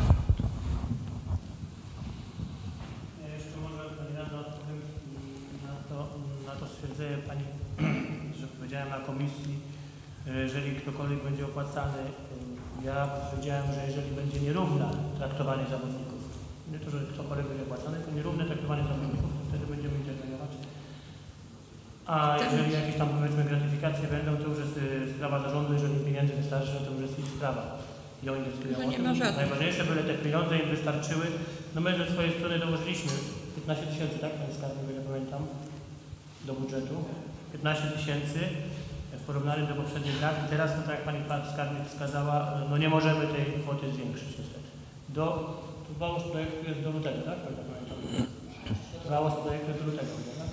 Ja jeszcze może Pani odpowiem na to, na to stwierdzenie Pani, że powiedziałem na komisji, jeżeli ktokolwiek będzie opłacany, ja powiedziałem, że jeżeli będzie nierówne traktowanie zawodników, nie to, że ktokolwiek będzie opłacany, to nierówne traktowanie zawodników, to wtedy będziemy interweniować. A jeżeli jakieś tam, powiedzmy, gratyfikacje będą, to już jest sprawa zarządu, jeżeli pieniędzy wystarczy, to już jest ich sprawa. I oni decydują o tym. Najważniejsze, byle te pieniądze im wystarczyły. No my ze swojej strony dołożyliśmy piętnaście tysięcy, tak, Panie Skarbnik, ja pamiętam, do budżetu. piętnaście tysięcy w porównaniu do poprzednich lat. I teraz, no tak jak Pani Skarbnik wskazała, no nie możemy tej kwoty zwiększyć niestety. Do, to wałość projektu jest do lutego, tak? Ja pamiętam. Wałość projektu jest do lutego, tak?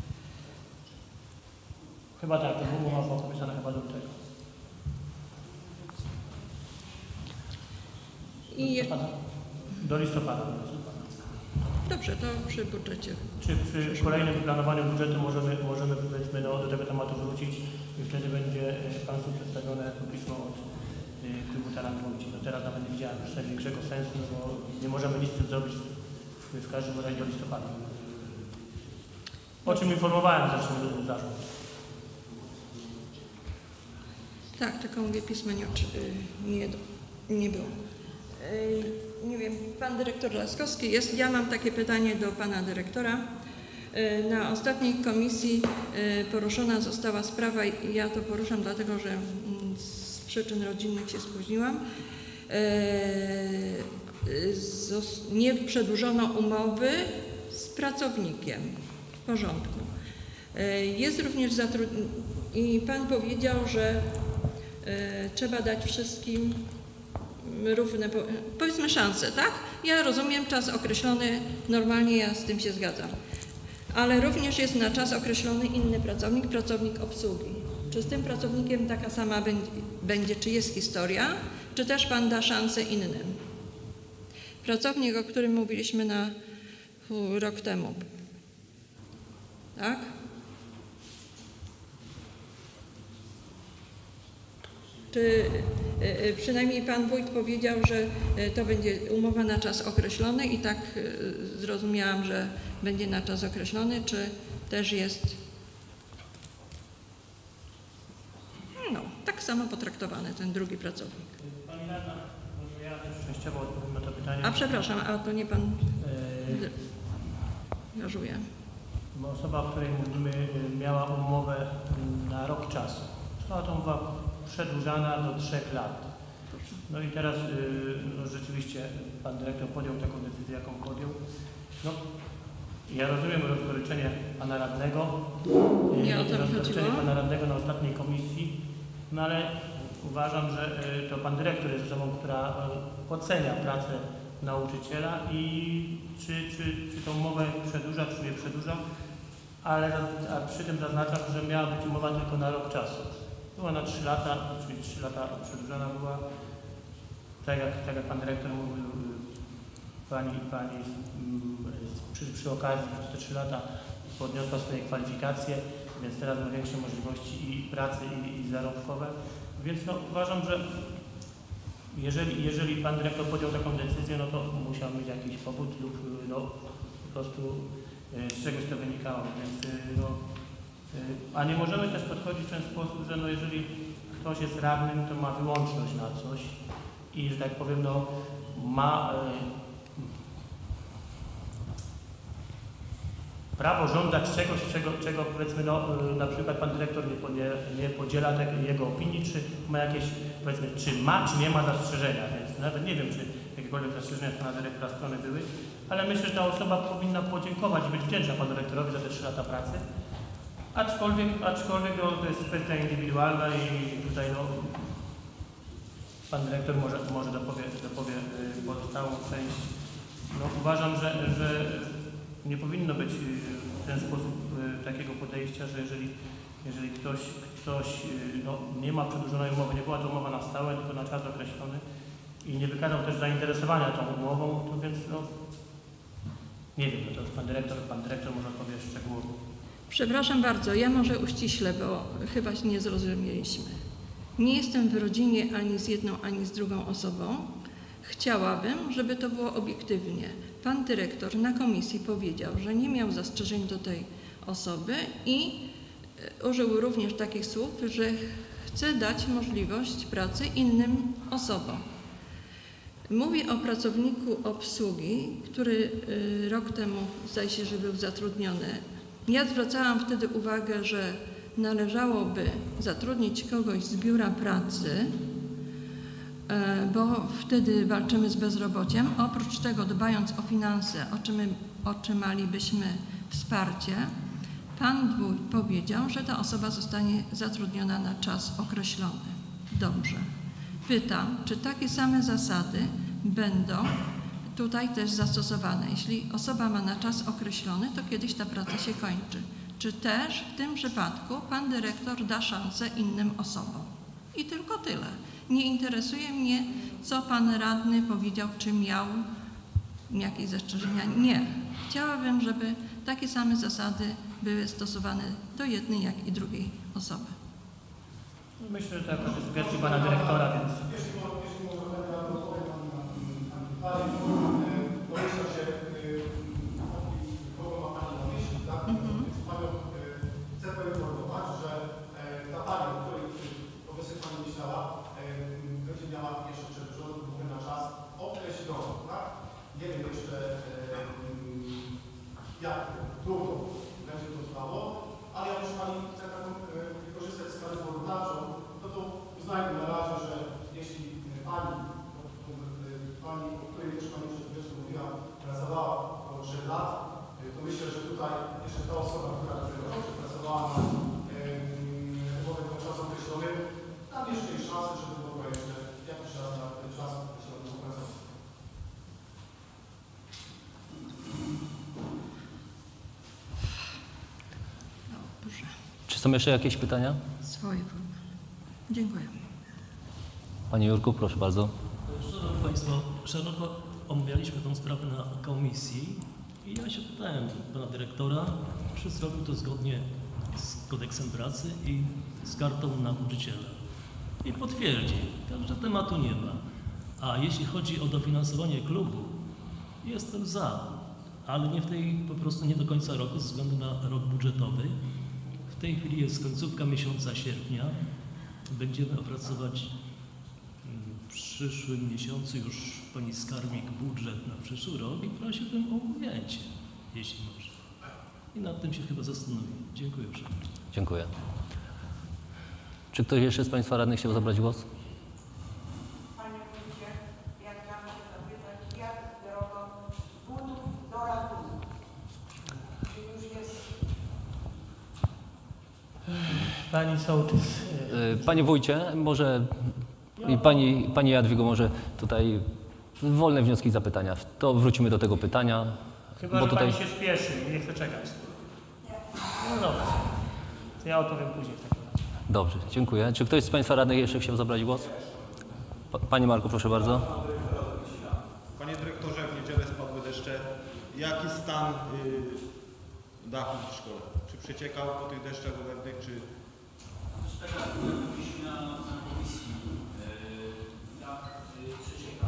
Chyba tak, to umowa była podpisana chyba do tego.
I je...
Do listopada. Do listopada.
Dobrze, to przy budżecie.
Czy przy kolejnym planowaniu budżetu możemy, możemy powiedzmy, no, do tego tematu wrócić i wtedy będzie Państwu przedstawione to pismo od y, klubu Tarant Wójci. No teraz nawet nie widziałem już większego sensu, no, bo nie możemy nic z tym zrobić w każdym razie do listopada. O czym informowałem zresztą zarząd.
Tak, tylko mówię, pisma nie, nie, nie było. Nie wiem, pan dyrektor Laskowski jest. Ja mam takie pytanie do pana dyrektora. Na ostatniej komisji poruszona została sprawa, i ja to poruszam dlatego, że z przyczyn rodzinnych się spóźniłam. Nie przedłużono umowy z pracownikiem. W porządku. Jest również zatrudnienie i pan powiedział, że trzeba dać wszystkim równe, powiedzmy, szanse, tak? Ja rozumiem, czas określony, normalnie ja z tym się zgadzam. Ale również jest na czas określony inny pracownik, pracownik obsługi. Czy z tym pracownikiem taka sama będzie, czy jest historia, czy też pan da szansę innym? Pracownik, o którym mówiliśmy na rok temu. Tak? Czy przynajmniej pan wójt powiedział, że to będzie umowa na czas określony i tak zrozumiałam, że będzie na czas określony, czy też jest no, tak samo potraktowany ten drugi pracownik?
Pani Radna, może ja też częściowo odpowiem na to pytanie.
A przepraszam, a to nie pan Żarzuję.
Osoba, o której mówimy, miała umowę na rok czasu. Została ta umowa przedłużana do trzech lat. No i teraz no rzeczywiście pan dyrektor podjął taką decyzję, jaką podjął. No, ja rozumiem rozgoryczenie pana radnego,
Nie o to
rozgoryczenie
chodziło.
pana radnego na ostatniej komisji, no ale uważam, że to pan dyrektor jest osobą, która ocenia pracę nauczyciela i czy, czy, czy tą umowę przedłuża, czy nie przedłuża, ale a przy tym zaznaczam, że miała być umowa tylko na rok czasu. Była na trzy lata, czyli trzy lata przedłużona była. Tak jak, tak jak pan dyrektor mówił, pani, pani przy, przy okazji przez te trzy lata podniosła swoje kwalifikacje, więc teraz ma większe możliwości i pracy, i, i zarobkowe. Więc no, uważam, że jeżeli, jeżeli pan dyrektor podjął taką decyzję, no to musiał mieć jakiś powód lub no, po prostu z czegoś to wynikało. Więc, no, a nie możemy też podchodzić w ten sposób, że no, jeżeli ktoś jest radnym, to ma wyłączność na coś i, że tak powiem, no, ma prawo żądać czegoś, czego, czego powiedzmy, no, na przykład pan dyrektor nie, nie, nie podziela tego, jego opinii, czy ma jakieś, powiedzmy, czy ma, czy nie ma zastrzeżenia, więc nawet nie wiem, czy jakiekolwiek zastrzeżenia z pana dyrektora strony były, ale myślę, że ta osoba powinna podziękować i być wdzięczna panu dyrektorowi za te trzy lata pracy, aczkolwiek, aczkolwiek no, to jest kwestia indywidualna i tutaj no, pan dyrektor może, może dopowie, dopowie pozostałą część. No, uważam, że, że nie powinno być w ten sposób takiego podejścia, że jeżeli, jeżeli ktoś, ktoś no, nie ma przedłużonej umowy, nie była to umowa na stałe, tylko na czas określony i nie wykazał też zainteresowania tą umową, to więc no, nie wiem, to pan dyrektor, pan dyrektor może odpowie szczegółowo.
Przepraszam bardzo, ja może uściślę, bo chyba się nie zrozumieliśmy. Nie jestem w rodzinie ani z jedną, ani z drugą osobą. Chciałabym, żeby to było obiektywnie. Pan dyrektor na komisji powiedział, że nie miał zastrzeżeń do tej osoby i użył również takich słów, że chce dać możliwość pracy innym osobom. Mówię o pracowniku obsługi, który rok temu zdaje się, że był zatrudniony. Ja zwracałam wtedy uwagę, że należałoby zatrudnić kogoś z biura pracy, bo wtedy walczymy z bezrobociem. Oprócz tego, dbając o finanse, otrzymalibyśmy wsparcie. Pan Wójt powiedział, że ta osoba zostanie zatrudniona na czas określony. Dobrze. Pytam, czy takie same zasady będą tutaj też zastosowane? Jeśli osoba ma na czas określony, to kiedyś ta praca się kończy. Czy też w tym przypadku pan dyrektor da szansę innym osobom? I tylko tyle. Nie interesuje mnie, co pan radny powiedział, czy miał jakieś zastrzeżenia. Nie. Chciałabym, żeby takie same zasady były stosowane do jednej, jak i drugiej osoby.
Myślę, że to jest sugestia pana dyrektora, więc...
Chcę poinformować, że ta pani, o której powiedzmy pani myślała, będzie miała jeszcze przedłużony na czas określony, tak? Nie wiem jeszcze jak długo będzie to trwało, ale jak już pani chce taką wykorzystać skalę formularczą, no to uznajmy na razie, że jeśli pani, pani, o której też pani przed chwilą mówiła, pracowała około trzech lat, to myślę, że tutaj jeszcze ta osoba, która pracowała na umowę na czas określony, tam jeszcze jest szansa, żeby mogła jeszcze jakiś czas na ten czas określony pracować.
Dobrze.
Czy są jeszcze jakieś pytania?
Swoje formalne. Dziękuję.
Panie Jurku, proszę bardzo.
Szanowni Państwo, szeroko omawialiśmy tę sprawę na komisji i ja się pytałem pana dyrektora, czy zrobił to zgodnie z kodeksem pracy i z kartą nauczyciela. I potwierdził, także tematu nie ma. A jeśli chodzi o dofinansowanie klubu, jestem za, ale nie w tej, po prostu nie do końca roku, ze względu na rok budżetowy. W tej chwili jest końcówka miesiąca sierpnia. Będziemy opracować w przyszłym miesiącu już pani skarbnik budżet na przyszły rok i prosiłbym o umówienie, jeśli może. I nad tym się chyba zastanowimy. Dziękuję uprzejmie.
Dziękuję. Czy ktoś jeszcze z Państwa radnych chciał zabrać głos?
Panie wójcie, ja chciałam się zapytać, jak z drogą z Budów do Ratunku? Czy już jest...
Pani sołtys.
Y, Panie wójcie, może i pani, pani Jadwigo, może tutaj wolne wnioski i zapytania. To wrócimy do tego pytania.
Chyba,
bo
że
tutaj...
pani się spieszy i nie chce czekać. No dobrze. To ja odpowiem później w takim razie.
Dobrze, dziękuję. Czy ktoś z Państwa radnych jeszcze chciał zabrać głos? Pa- Panie Marku, proszę bardzo.
Panie dyrektorze, w niedzielę spadły deszcze. Jaki stan y, dachu w szkole? Czy przeciekał po tych deszczach ulewnych, czy...
Mówiliśmy na, na komisji, y, jak y, przecieka.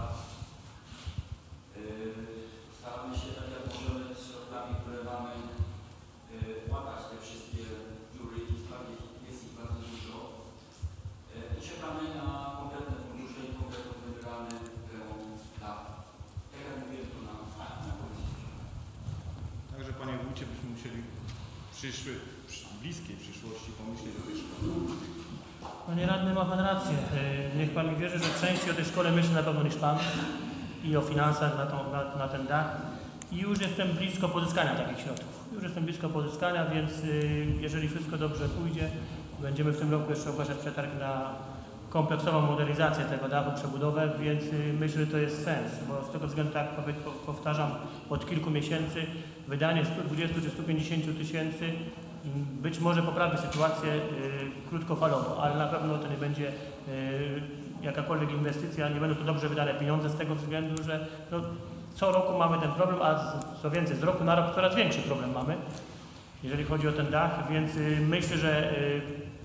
Y, staramy się tak jak możemy z środkami, które mamy, y, łatać te wszystkie dziury i sprawie jest ich bardzo dużo. Y, I czekamy na konkretne fundusze i konkretnie wybierany remont dachu. Tak jak mówiłem tu na, na komisji.
Także panie wójcie, byśmy musieli w przyszłej, w bliskiej przyszłości pomyśleć o tej szkole.
Panie radny, ma Pan rację. Yy, Niech Pan mi wierzy, że częściej o tej szkole myślę na pewno niż Pan i o finansach na, tą, na, na ten dach. I już jestem blisko pozyskania takich środków. Już jestem blisko pozyskania, więc yy, jeżeli wszystko dobrze pójdzie, będziemy w tym roku jeszcze ogłaszać przetarg na kompleksową modernizację tego dachu, przebudowę, więc yy, myślę, że to jest sens, bo z tego względu, tak jak powtarzam, od kilku miesięcy wydanie stu dwudziestu czy stu pięćdziesięciu tysięcy być może poprawi sytuację y, krótkofalowo, ale na pewno to nie będzie y, jakakolwiek inwestycja, nie będą to dobrze wydane pieniądze z tego względu, że no, co roku mamy ten problem, a z, co więcej, z roku na rok coraz większy problem mamy, jeżeli chodzi o ten dach, więc y, myślę, że y,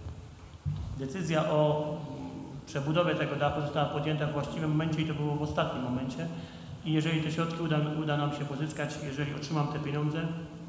decyzja o przebudowie tego dachu została podjęta w właściwym momencie i to było w ostatnim momencie. I jeżeli te środki uda, uda nam się pozyskać, jeżeli otrzymam te pieniądze,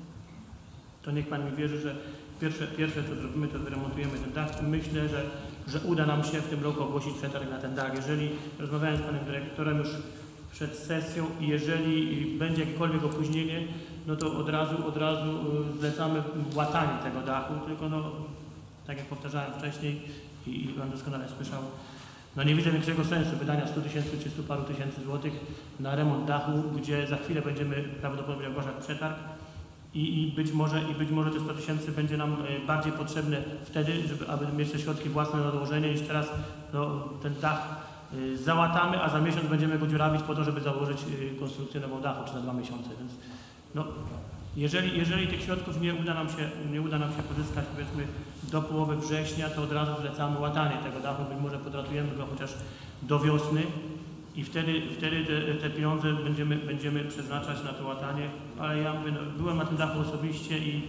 to niech Pan mi wierzy, że pierwsze, pierwsze co zrobimy, to wyremontujemy ten dach. Myślę, że, że uda nam się w tym roku ogłosić przetarg na ten dach. Jeżeli rozmawiałem z Panem Dyrektorem już przed sesją i jeżeli będzie jakiekolwiek opóźnienie, no to od razu, od razu zlecamy łatanie tego dachu, tylko no, tak jak powtarzałem wcześniej i, i Pan doskonale słyszał, no nie widzę większego sensu wydania stu tysięcy czy stu paru tysięcy złotych na remont dachu, gdzie za chwilę będziemy prawdopodobnie ogłaszać przetarg i, i, być, może, i być może te sto tysięcy będzie nam bardziej potrzebne wtedy, żeby aby mieć te środki własne na dołożenie, niż teraz no, ten dach y, załatamy, a za miesiąc będziemy go dziurawić po to, żeby założyć y, konstrukcję nową dachu, czy za dwa miesiące. Więc no, jeżeli, jeżeli tych środków nie uda nam się, nie uda nam się pozyskać powiedzmy do połowy września, to od razu zlecamy łatanie tego dachu, być może potratujemy go chociaż do wiosny i wtedy, wtedy te, te pieniądze będziemy, będziemy przeznaczać na to łatanie, ale ja mówię, no, byłem na tym dachu osobiście i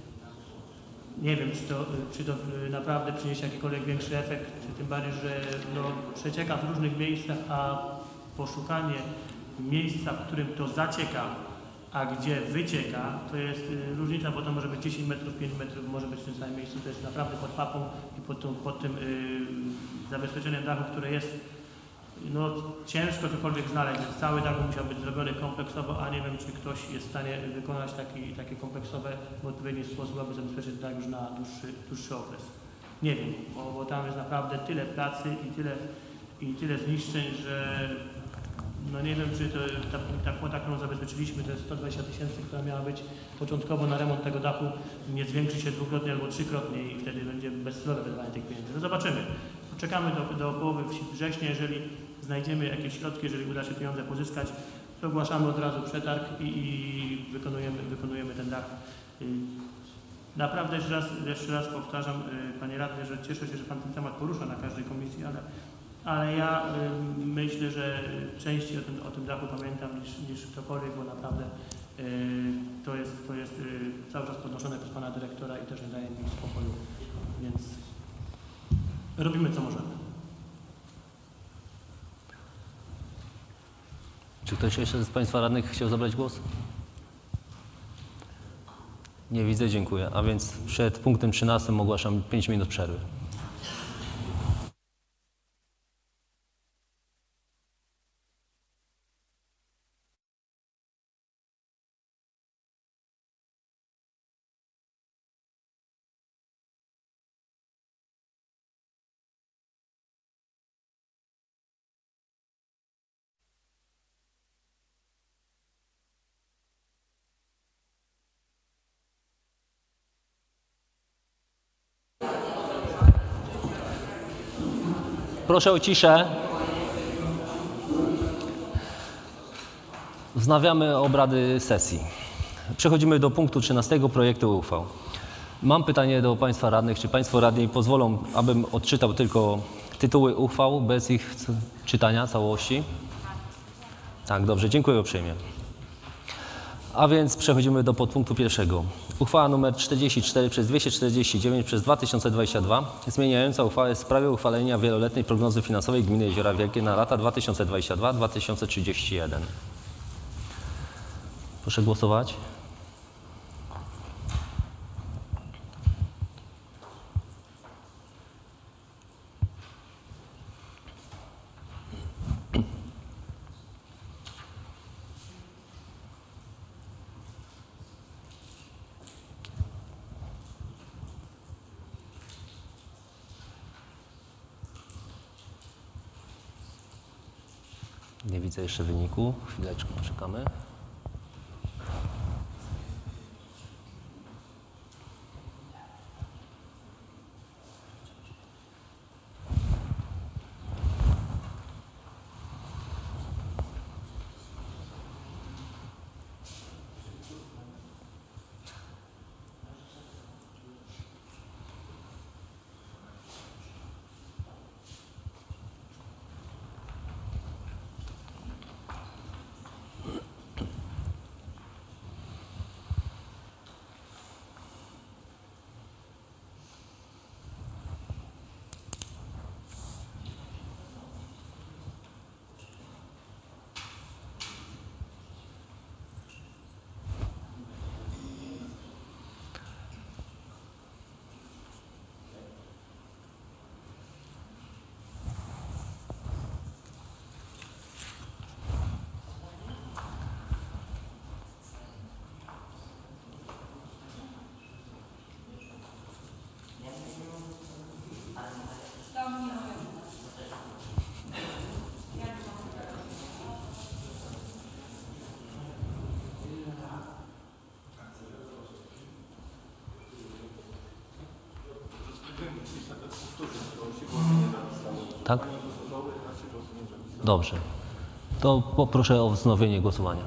nie wiem, czy to, czy to naprawdę przyniesie jakikolwiek większy efekt, tym bardziej, że no, przecieka w różnych miejscach, a poszukanie miejsca, w którym to zacieka, a gdzie wycieka, to jest y, różnica, bo to może być dziesięć metrów, pięć metrów, może być w tym samym miejscu, to jest naprawdę pod papą i pod, tą, pod tym y, zabezpieczeniem dachu, które jest, no ciężko cokolwiek znaleźć, więc cały dach musiał być zrobiony kompleksowo, a nie wiem, czy ktoś jest w stanie wykonać taki, takie kompleksowe w odpowiedni sposób, aby zabezpieczyć dach już na dłuższy, dłuższy okres. Nie wiem, bo, bo tam jest naprawdę tyle pracy i tyle, i tyle zniszczeń, że no nie wiem, czy to, ta, ta kwota, którą zabezpieczyliśmy, to jest sto dwadzieścia tysięcy, która miała być początkowo na remont tego dachu, nie zwiększy się dwukrotnie albo trzykrotnie i wtedy będzie bezcelowe wydawanie tych pieniędzy. No zobaczymy. Czekamy do, do połowy września, jeżeli znajdziemy jakieś środki, jeżeli uda się pieniądze pozyskać, to ogłaszamy od razu przetarg i, i wykonujemy, wykonujemy ten dach. Naprawdę jeszcze raz, jeszcze raz powtarzam, Panie Radny, że cieszę się, że Pan ten temat porusza na każdej komisji, ale Ale ja y, myślę, że częściej o tym, o tym dachu pamiętam niż, niż ktokolwiek, bo naprawdę y, to jest, to jest y, cały czas podnoszone przez Pana Dyrektora i też nie daje mi spokoju, więc robimy co możemy.
Czy ktoś jeszcze z Państwa radnych chciał zabrać głos? Nie widzę, dziękuję. A więc przed punktem trzynastym ogłaszam pięć minut przerwy. Proszę o ciszę. Wznawiamy obrady sesji. Przechodzimy do punktu trzynastego projektu uchwał. Mam pytanie do Państwa radnych. Czy Państwo radni pozwolą, abym odczytał tylko tytuły uchwał bez ich czytania całości? Tak, dobrze. Dziękuję uprzejmie. A więc przechodzimy do podpunktu pierwszego. Uchwała nr czterdzieści cztery przez dwieście czterdzieści dziewięć przez dwa tysiące dwadzieścia dwa zmieniająca uchwałę w sprawie uchwalenia wieloletniej prognozy finansowej gminy Jeziora Wielkie na lata dwa tysiące dwadzieścia dwa do dwa tysiące trzydzieści jeden. Proszę głosować. Nie widzę jeszcze wyniku. Chwileczkę poczekamy. Tak? Dobrze. To poproszę o wznowienie głosowania.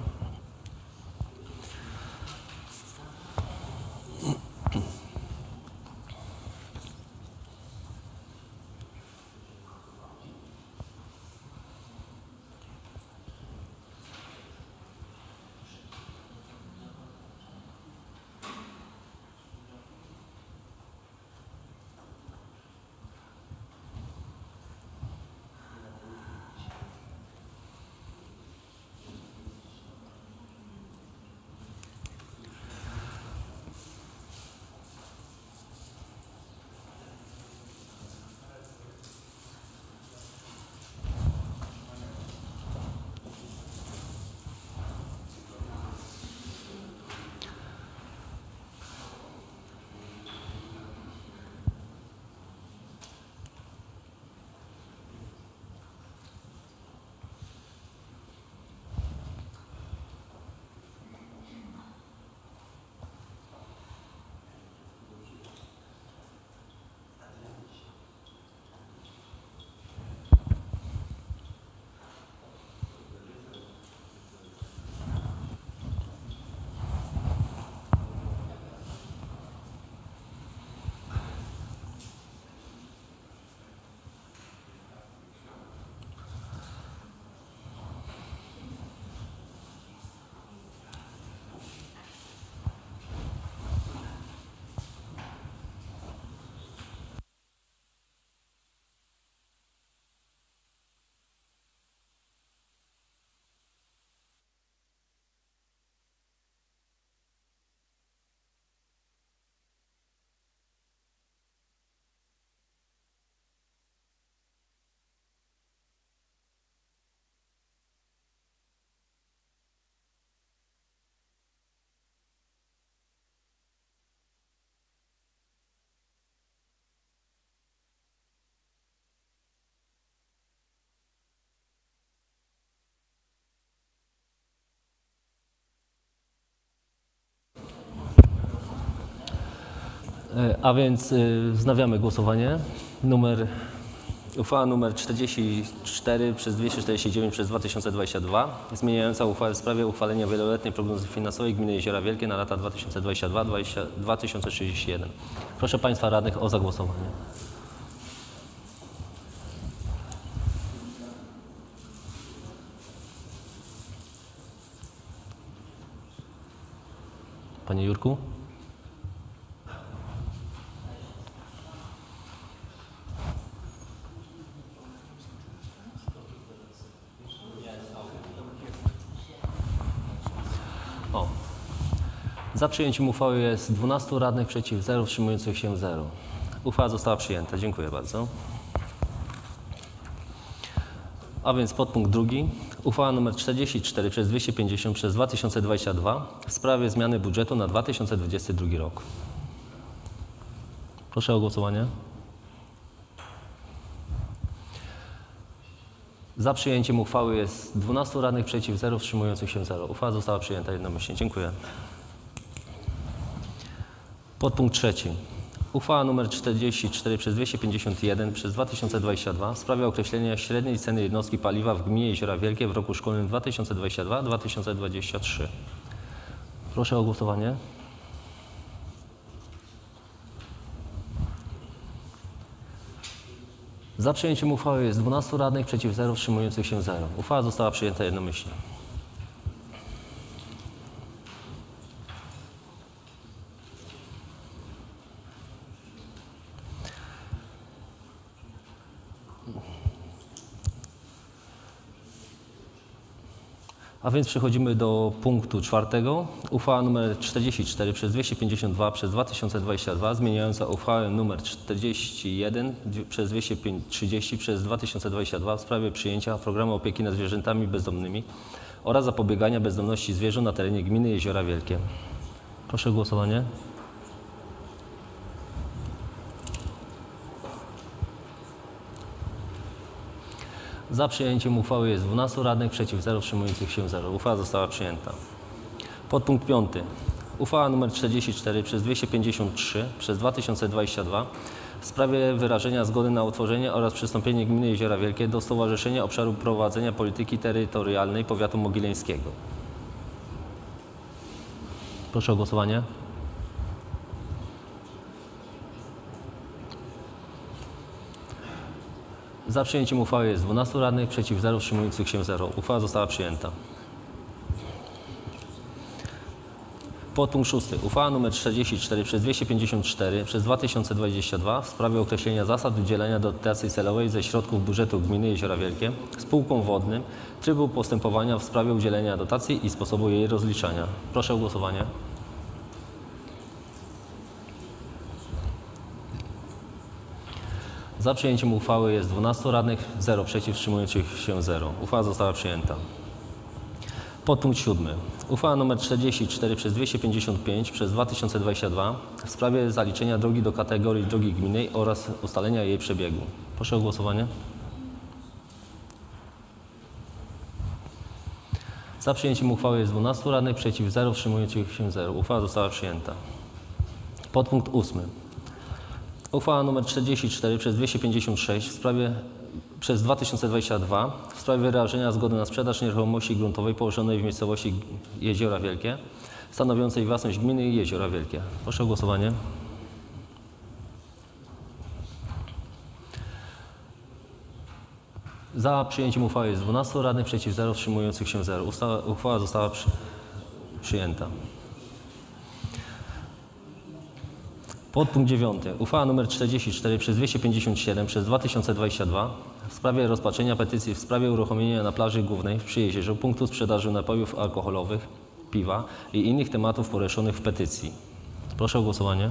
A więc wznawiamy głosowanie. Numer Uchwała nr czterdzieści cztery przez dwieście czterdzieści dziewięć przez dwa tysiące dwadzieścia dwa zmieniająca uchwałę w sprawie uchwalenia wieloletniej prognozy finansowej gminy Jeziora Wielkie na lata dwa tysiące dwadzieścia dwa do dwa tysiące trzydzieści jeden. Proszę Państwa radnych o zagłosowanie. Panie Jurku? O. Za przyjęciem uchwały jest dwunastu radnych, przeciw zero, wstrzymujących się zero. Uchwała została przyjęta. Dziękuję bardzo. A więc podpunkt drugi. Uchwała nr czterdzieści cztery przez dwieście pięćdziesiąt przez dwa tysiące dwadzieścia dwa w sprawie zmiany budżetu na dwa tysiące dwudziesty drugi rok. Proszę o głosowanie. Za przyjęciem uchwały jest dwunastu radnych, przeciw zero, wstrzymujących się zero. Uchwała została przyjęta jednomyślnie. Dziękuję. Podpunkt trzeci. Uchwała nr czterdzieści cztery przez dwieście pięćdziesiąt jeden przez dwa tysiące dwadzieścia dwa w sprawie określenia średniej ceny jednostki paliwa w gminie Jeziora Wielkie w roku szkolnym dwa tysiące dwudziestym drugim do dwa tysiące dwudziestego trzeciego. Proszę o głosowanie. Za przyjęciem uchwały jest dwunastu radnych, przeciw zero, wstrzymujących się zero. Uchwała została przyjęta jednomyślnie. A więc przechodzimy do punktu czwartego. Uchwała nr czterdzieści cztery przez dwieście pięćdziesiąt dwa przez dwa tysiące dwadzieścia dwa zmieniająca uchwałę nr czterdzieści jeden przez dwieście trzydzieści przez dwa tysiące dwadzieścia dwa w sprawie przyjęcia programu opieki nad zwierzętami bezdomnymi oraz zapobiegania bezdomności zwierząt na terenie gminy Jeziora Wielkie. Proszę o głosowanie. Za przyjęciem uchwały jest dwunastu radnych, przeciw zero, wstrzymujących się zero. Uchwała została przyjęta. Podpunkt piąty. Uchwała nr czterdzieści cztery przez dwieście pięćdziesiąt trzy przez dwa tysiące dwadzieścia dwa w sprawie wyrażenia zgody na utworzenie oraz przystąpienie gminy Jeziora Wielkie do Stowarzyszenia Obszaru Prowadzenia Polityki Terytorialnej Powiatu Mogileńskiego. Proszę o głosowanie. Za przyjęciem uchwały jest dwunastu radnych, przeciw zero, wstrzymujących się zero. Uchwała została przyjęta. Podpunkt szósty. Uchwała nr czterdzieści cztery przez dwieście pięćdziesiąt cztery przez dwa tysiące dwadzieścia dwa w sprawie określenia zasad udzielania dotacji celowej ze środków budżetu gminy Jeziora Wielkie spółkom wodnym, trybu postępowania w sprawie udzielenia dotacji i sposobu jej rozliczania. Proszę o głosowanie. Za przyjęciem uchwały jest dwunastu radnych, zero przeciw, wstrzymujących się zero. Uchwała została przyjęta. Podpunkt siódmy. Uchwała nr czterdzieści cztery przez dwieście pięćdziesiąt pięć przez dwa tysiące dwadzieścia dwa w sprawie zaliczenia drogi do kategorii drogi gminnej oraz ustalenia jej przebiegu. Proszę o głosowanie. Za przyjęciem uchwały jest dwunastu radnych, przeciw zero, wstrzymujących się zero. Uchwała została przyjęta. Podpunkt ósmy. Uchwała nr czterdzieści cztery przez dwieście pięćdziesiąt sześć w sprawie przez dwa tysiące dwadzieścia dwa w sprawie wyrażenia zgody na sprzedaż nieruchomości gruntowej położonej w miejscowości Jeziora Wielkie, stanowiącej własność gminy Jeziora Wielkie. Proszę o głosowanie. Za przyjęciem uchwały jest dwunastu radnych, przeciw zero, wstrzymujących się zero. Ustawa, uchwała została przy, przyjęta. Podpunkt dziewiąty. Uchwała nr czterdzieści cztery przez dwieście pięćdziesiąt siedem przez dwa tysiące dwadzieścia dwa w sprawie rozpatrzenia petycji w sprawie uruchomienia na plaży głównej w Przyjezierzu punktu sprzedaży napojów alkoholowych, piwa i innych tematów poruszonych w petycji. Proszę o głosowanie.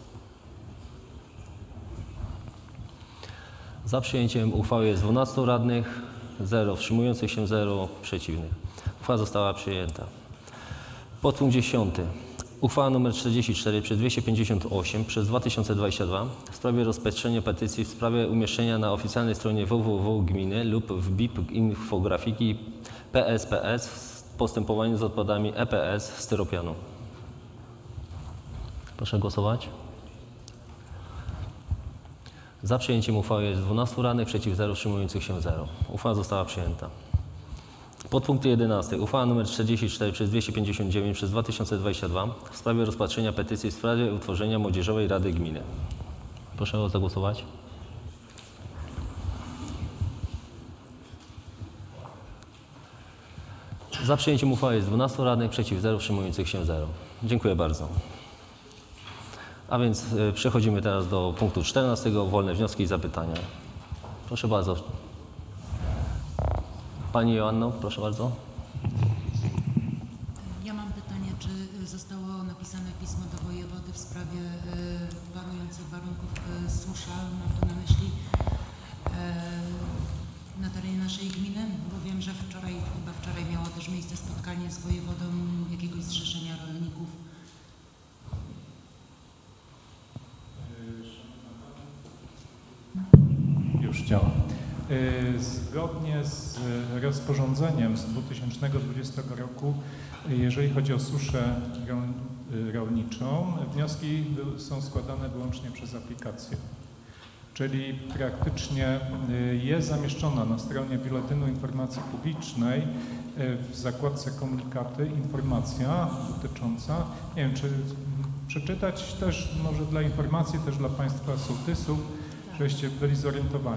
Za przyjęciem uchwały jest dwunastu radnych, zero wstrzymujących się, zero przeciwnych. Uchwała została przyjęta. Podpunkt dziesiąty. Uchwała nr czterdzieści cztery przez dwieście pięćdziesiąt osiem przez dwa tysiące dwadzieścia dwa w sprawie rozpatrzenia petycji w sprawie umieszczenia na oficjalnej stronie www gminy lub w B I P infografiki P S P S w postępowaniu z odpadami E P S styropianu. Proszę głosować. Za przyjęciem uchwały jest dwunastu radnych, przeciw zero, wstrzymujących się zero. Uchwała została przyjęta. Podpunkt jedenasty. Uchwała nr czterdzieści cztery przez dwieście pięćdziesiąt dziewięć przez dwa tysiące dwadzieścia dwa w sprawie rozpatrzenia petycji w sprawie utworzenia Młodzieżowej Rady Gminy. Proszę o zagłosować. Za przyjęciem uchwały jest dwunastu radnych, przeciw zero, wstrzymujących się zero. Dziękuję bardzo. A więc y, przechodzimy teraz do punktu czternastego. Wolne wnioski i zapytania. Proszę bardzo. Pani Joanno, proszę bardzo.
Ja mam pytanie, czy zostało napisane pismo do wojewody w sprawie y, panujących warunków y, susza, mam tu na myśli y, na terenie naszej gminy, bo wiem, że wczoraj, chyba wczoraj miało też miejsce spotkanie z wojewodą jakiegoś zrzeszenia rolników.
Już działa. Zgodnie z rozporządzeniem z dwa tysiące dwudziestego roku, jeżeli chodzi o suszę rolniczą, wnioski są składane wyłącznie przez aplikację. Czyli praktycznie jest zamieszczona na stronie Biuletynu Informacji Publicznej w zakładce Komunikaty informacja dotycząca, nie wiem, czy przeczytać też może dla informacji, też dla Państwa sołtysów, żebyście byli zorientowani.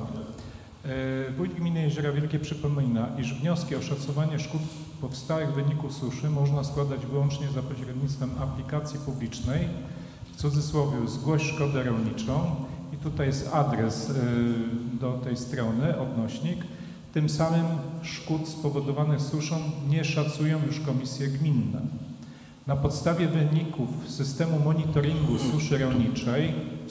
Wójt Gminy Jeziora Wielkie przypomina, iż wnioski o szacowanie szkód powstałych w wyniku suszy można składać wyłącznie za pośrednictwem aplikacji publicznej, w cudzysłowie zgłoś szkodę rolniczą i tutaj jest adres do tej strony, odnośnik. Tym samym szkód spowodowanych suszą nie szacują już komisje gminne. Na podstawie wyników systemu monitoringu suszy rolniczej,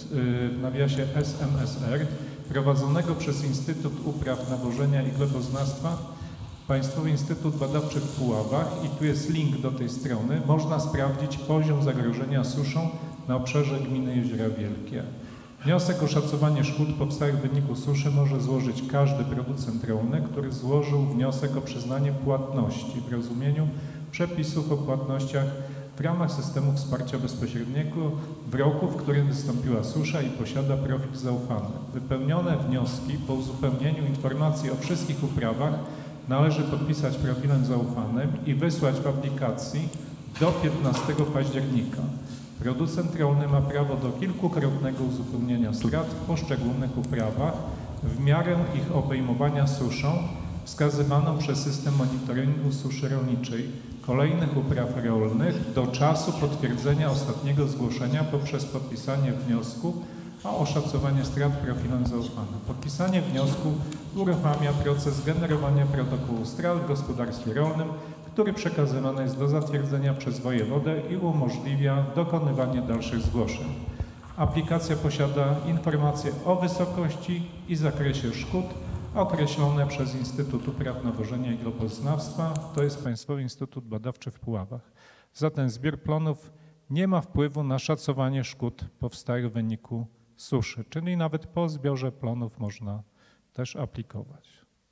w nawiasie S M S R, prowadzonego przez Instytut Upraw, Nawożenia i Gleboznawstwa, Państwowy Instytut Badawczy w Puławach, i tu jest link do tej strony, można sprawdzić poziom zagrożenia suszą na obszarze gminy Jeziora Wielkie. Wniosek o szacowanie szkód powstałych w wyniku suszy może złożyć każdy producent rolny, który złożył wniosek o przyznanie płatności w rozumieniu przepisów o płatnościach w ramach systemu wsparcia bezpośredniego w roku, w którym wystąpiła susza i posiada profil zaufany. Wypełnione wnioski po uzupełnieniu informacji o wszystkich uprawach należy podpisać profilem zaufanym i wysłać w aplikacji do piętnastego października. Producent rolny ma prawo do kilkukrotnego uzupełnienia strat w poszczególnych uprawach w miarę ich obejmowania suszą wskazywaną przez system monitoringu suszy rolniczej kolejnych upraw rolnych do czasu potwierdzenia ostatniego zgłoszenia poprzez podpisanie wniosku o oszacowanie strat profilem zaufanym. Podpisanie wniosku uruchamia proces generowania protokołu strat w gospodarstwie rolnym, który przekazywany jest do zatwierdzenia przez wojewodę i umożliwia dokonywanie dalszych zgłoszeń. Aplikacja posiada informacje o wysokości i zakresie szkód określone przez Instytut Upraw, Nawożenia i Gleboznawstwa, to jest Państwowy Instytut Badawczy w Puławach. Zatem zbiór plonów nie ma wpływu na szacowanie szkód powstałych w wyniku suszy, czyli nawet po zbiorze plonów można też aplikować.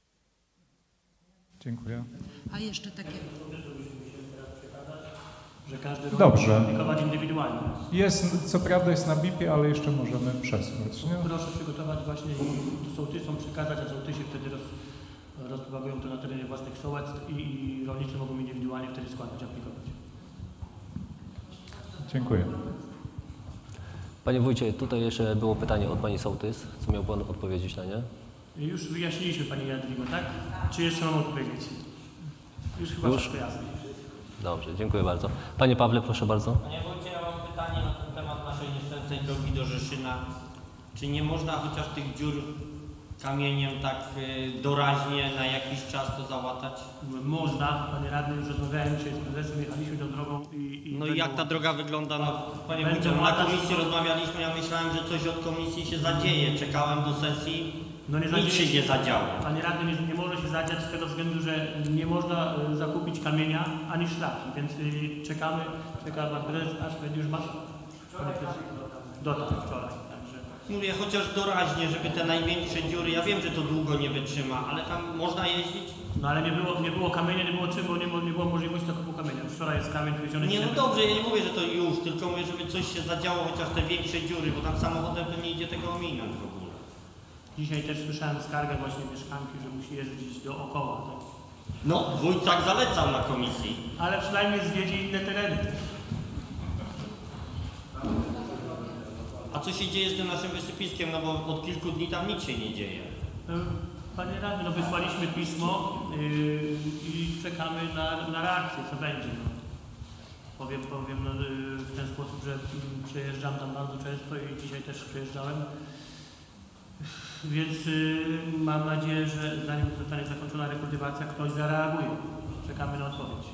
Dziękuję.
A jeszcze takie...
Że każdy rok
Dobrze.
aplikować indywidualnie.
Jest, co prawda jest na bipie, ale jeszcze możemy przesłać. Nie?
Proszę przygotować właśnie i sołtysom przekazać, a sołtysi wtedy roz, rozpropagują to na terenie własnych sołectw i, i rolnicy mogą indywidualnie wtedy składać, aplikować.
Dziękuję.
Panie wójcie, tutaj jeszcze było pytanie od pani sołtys. Co miał pan odpowiedzieć na nie?
Już wyjaśniliśmy pani Jadwigo, tak? Czy jeszcze mam odpowiedzieć? Już chyba
Już?
wszystko jasne.
Dobrze, dziękuję bardzo. Panie Pawle, proszę bardzo.
Panie wójcie, ja mam pytanie na ten temat naszej nieszczęsnej drogi do Rzeszyna. Czy nie można chociaż tych dziur kamieniem tak y, doraźnie na jakiś czas to załatać?
Można, panie radny, już rozmawiałem dzisiaj z prezesem, jechaliśmy tą drogą i... i
no i jak ta droga wygląda? No, panie
Będą
wójcie, na
latać-
komisji rozmawialiśmy, ja myślałem, że coś od komisji się zadzieje. Czekałem do sesji,
No nie
nic
zadzieje
się nie zadziało.
Panie radny, nie, nie może się zadziać z tego względu, że nie można y, zakupić kamienia ani szlaki, więc y, czekamy, czeka pan prezes, aż będzie już masz? Panie prezesie, dotarł wczoraj, także...
Mówię, chociaż doraźnie, żeby te największe dziury, ja wiem, że to długo nie wytrzyma, ale tam można jeździć?
No ale nie było, nie było kamienia, nie było czym, bo nie, było- nie było możliwości zakupu kamienia. Wczoraj jest kamień wywieziony.
Nie, no dobrze, ja nie mówię, że to już, tylko mówię, żeby coś się zadziało, chociaż te większe dziury, bo tam samochodem to nie idzie tego ominąć w ogóle.
Dzisiaj też słyszałem skargę właśnie mieszkanki, że musi jeździć dookoła. Tak?
No, wójt tak zalecał na komisji.
Ale przynajmniej zwiedzi inne tereny.
A co się dzieje z tym naszym wysypiskiem? No bo od kilku dni tam nic się nie dzieje.
Panie radny, no wysłaliśmy pismo yy, i czekamy na, na reakcję, co będzie. No. Powiem, powiem no, yy, w ten sposób, że yy, przejeżdżam tam bardzo często i dzisiaj też przejeżdżałem. Więc yy, mam nadzieję, że zanim zostanie zakończona rekultywacja, ktoś zareaguje. Czekamy na odpowiedź.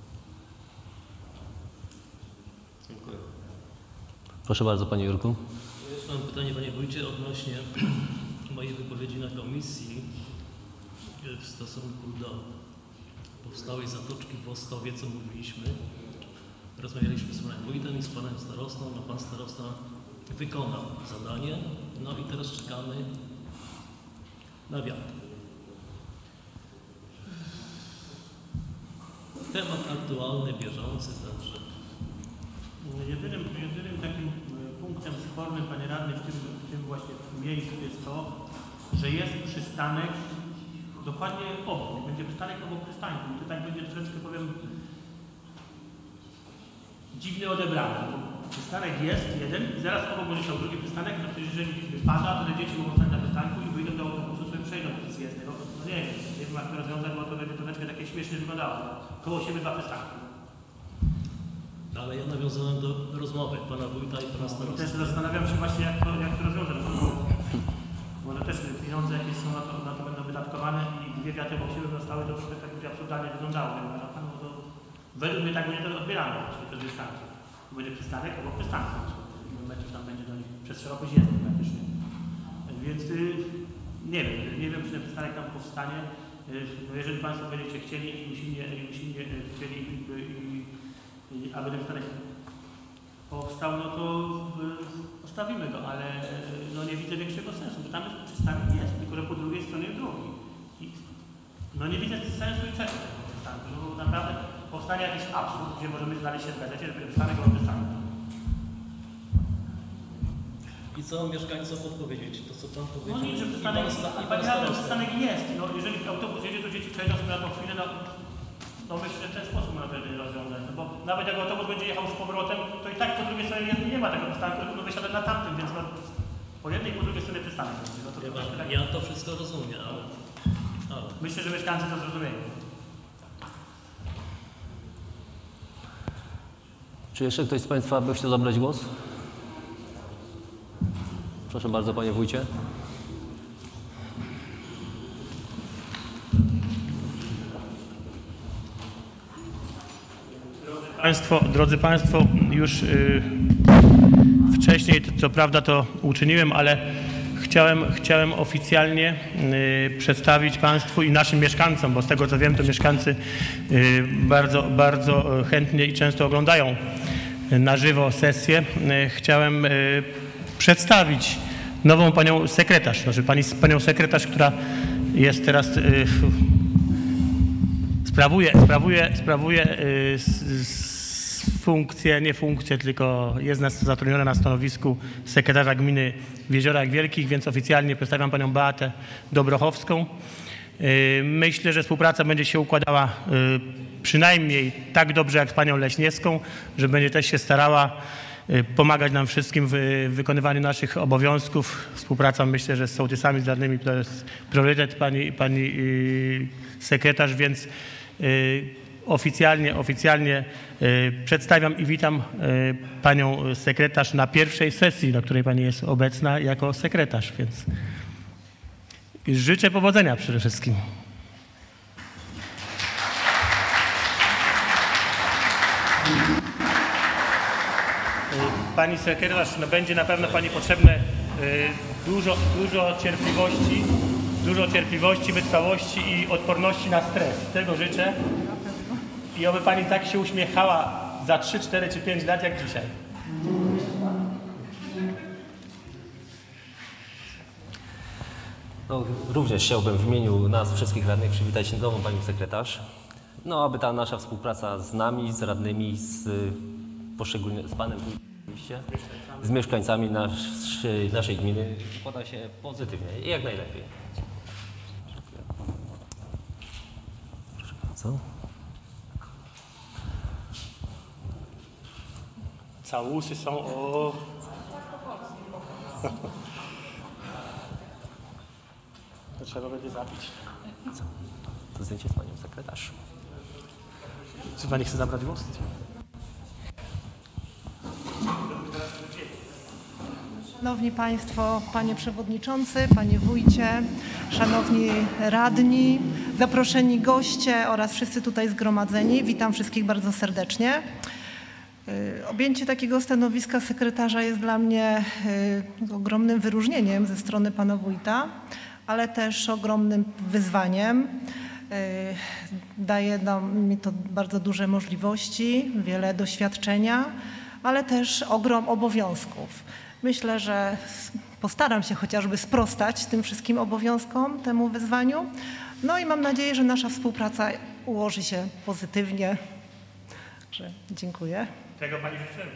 Dziękuję.
Proszę bardzo, panie Jurku.
Jeszcze mam pytanie, panie wójcie, odnośnie mojej wypowiedzi na komisji w stosunku do powstałej zatoczki w Ostowie, co mówiliśmy. Rozmawialiśmy z panem wójtem i z panem starostą, no pan starosta wykonał zadanie, no i teraz czekamy na wiatr. Temat aktualny, bieżący, także.
Jedynym, jedynym takim punktem spornym, panie radny, w tym, w tym właśnie miejscu jest to, że jest przystanek dokładnie obok. Będzie przystanek obok przystanku. I to tak będzie troszeczkę, powiem, dziwnie odebrany. Przystanek jest jeden i zaraz obok będzie stał drugi przystanek, no przecież jeżeli pada, to te dzieci mogą stać na przystanku i wyjdą do autobusu, sobie przejdą z jednego. No nie wiem, nie wiem jak to rozwiązać, bo to będzie troszeczkę takie śmiesznie wyglądało. Koło siebie dwa przystanki.
Ale ja nawiązałem do rozmowy pana wójta i pana starosty.
Też zastanawiam się właśnie, jak to, jak to rozwiązać. Bo to też pieniądze jakieś są na to, na to będą wydatkowane i dwie wiatry obok siebie zostały, to troszkę tak absurdalnie wyglądało. No to według mnie tak będzie to odbierane właśnie przez mieszkańców. Będzie przystanek obok przystanku. W tym momencie tam będzie do nich przez szerokość jest praktycznie. Więc y, nie wiem, nie wiem, czy ten przystanek tam powstanie. Y, no jeżeli państwo będziecie chcieli i usilnie, i usilnie chcieli i I aby ten przystanek powstał, no to y, postawimy go, ale y, no nie widzę większego sensu, bo tam jest przystanek jest, tylko że po drugiej stronie drogi. I, no nie widzę sensu i czego tego przystanku, no bo naprawdę powstanie jakiś absurd, gdzie możemy znaleźć się w gazecie, że przystanek go przystanek.
I co mieszkańcom odpowiedzieć? To co pan powiedział?
No nie, że przystanek, i pani radny, przystanek jest. No jeżeli autobus jedzie, to dzieci przejdą sobie na tą chwilę, no, no myślę, że w ten sposób można wtedy rozwiązać, no bo nawet jak autobus będzie jechał z powrotem, to i tak po drugiej stronie nie, nie ma tego przystanku, tylko wysiada na tamtym, więc no, po jednej i po drugiej stronie przystanek będzie. No to
ja,
to tak...
ja to wszystko rozumiem, ale, ale...
Myślę, że mieszkańcy to zrozumieją.
Czy jeszcze ktoś z państwa by chciał zabrać głos? Proszę bardzo, panie wójcie.
Państwo, drodzy Państwo, już y, wcześniej, to, co prawda to uczyniłem, ale chciałem, chciałem oficjalnie y, przedstawić Państwu i naszym mieszkańcom, bo z tego co wiem, to mieszkańcy y, bardzo, bardzo chętnie i często oglądają na żywo sesję. Y, chciałem y, przedstawić nową panią sekretarz, znaczy pani, panią sekretarz, która jest teraz y, Sprawuje, sprawuje, sprawuje y, s, s, funkcję, nie funkcję, tylko jest nas, zatrudniona na stanowisku sekretarza gminy w Jeziorach Wielkich, więc oficjalnie przedstawiam panią Beatę Dobrochowską. Y, myślę, że współpraca będzie się układała y, przynajmniej tak dobrze jak z panią Leśniewską, że będzie też się starała y, pomagać nam wszystkim w wykonywaniu naszych obowiązków. Współpraca, myślę, że z sołtysami, z radnymi to jest priorytet pani, pani y, sekretarz, więc y, oficjalnie, oficjalnie y, przedstawiam i witam y, panią sekretarz na pierwszej sesji, na której pani jest obecna jako sekretarz, więc życzę powodzenia przede wszystkim. Pani sekretarz, no będzie na pewno pani potrzebne y, dużo, dużo cierpliwości, dużo cierpliwości, wytrwałości i odporności na stres. Tego życzę. I oby pani tak się uśmiechała za trzy, cztery czy pięć lat jak dzisiaj.
No, również chciałbym w imieniu nas wszystkich radnych przywitać nową panią sekretarz. No, aby ta nasza współpraca z nami, z radnymi, z poszczególnymi, z panem z mieszkańcami naszej, naszej gminy składa się pozytywnie i jak najlepiej. Proszę bardzo.
Całusy są o... To trzeba będzie zabić.
Co? To zdjęcie z panią sekretarz.
Czy pani chce zabrać głos?
Szanowni Państwo, Panie Przewodniczący, Panie Wójcie, Szanowni Radni, zaproszeni goście oraz wszyscy tutaj zgromadzeni. Witam wszystkich bardzo serdecznie. Objęcie takiego stanowiska sekretarza jest dla mnie ogromnym wyróżnieniem ze strony Pana Wójta, ale też ogromnym wyzwaniem. Daje mi to bardzo duże możliwości, wiele doświadczenia, ale też ogrom obowiązków. Myślę, że postaram się chociażby sprostać tym wszystkim obowiązkom, temu wyzwaniu. No i mam nadzieję, że nasza współpraca ułoży się pozytywnie. Także dziękuję.
Tego pani życzymy.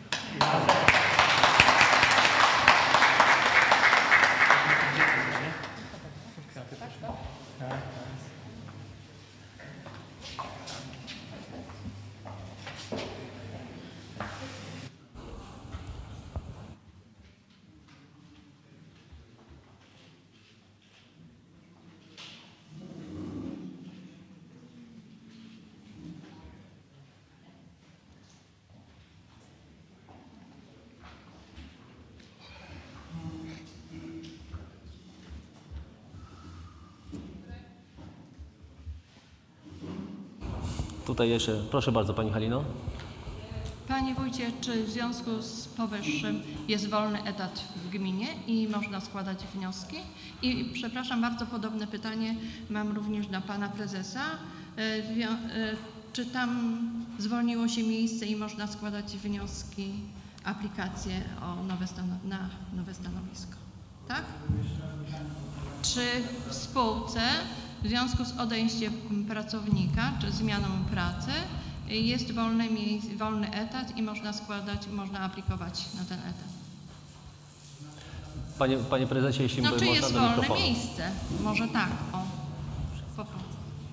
Tutaj jeszcze, proszę bardzo Pani Halino.
Panie Wójcie, czy w związku z powyższym jest wolny etat w gminie i można składać wnioski? I przepraszam, bardzo podobne pytanie mam również do Pana Prezesa. Czy tam zwolniło się miejsce i można składać wnioski, aplikacje o nowe na nowe stanowisko? Tak? Czy w spółce w związku z odejściem pracownika czy zmianą pracy jest wolny, wolny etat i można składać, można aplikować na ten etat?
Panie, panie prezesie, jeśli
no,
można
czy jest
do
wolne
mikrofonu.
miejsce? Może tak. O. Poproszę.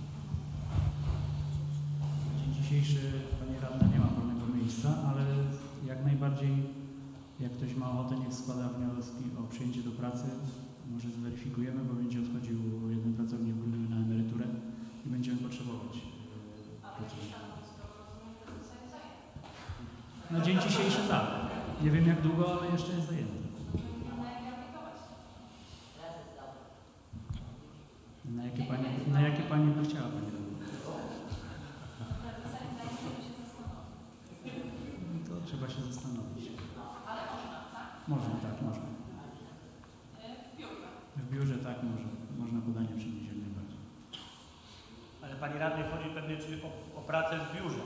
Dzień dzisiejszy, Pani Radna, nie ma wolnego miejsca, ale jak najbardziej, jak ktoś ma ochotę, niech składa wnioski o przyjęcie do pracy. Może zweryfikujemy, bo będzie odchodził jeden pracownik na emeryturę i będziemy potrzebować pracownika. Na dzień dzisiejszy tak. Nie wiem jak długo, ale jeszcze jest zajęty. Na jakie Pani, na jakie pani by chciała Pani robić? To trzeba się zastanowić. Można, tak, można. W biurze tak, może, można podanie przynieść jak najbardziej.
Ale Pani Radnej chodzi pewnie czy o, o pracę w biurze.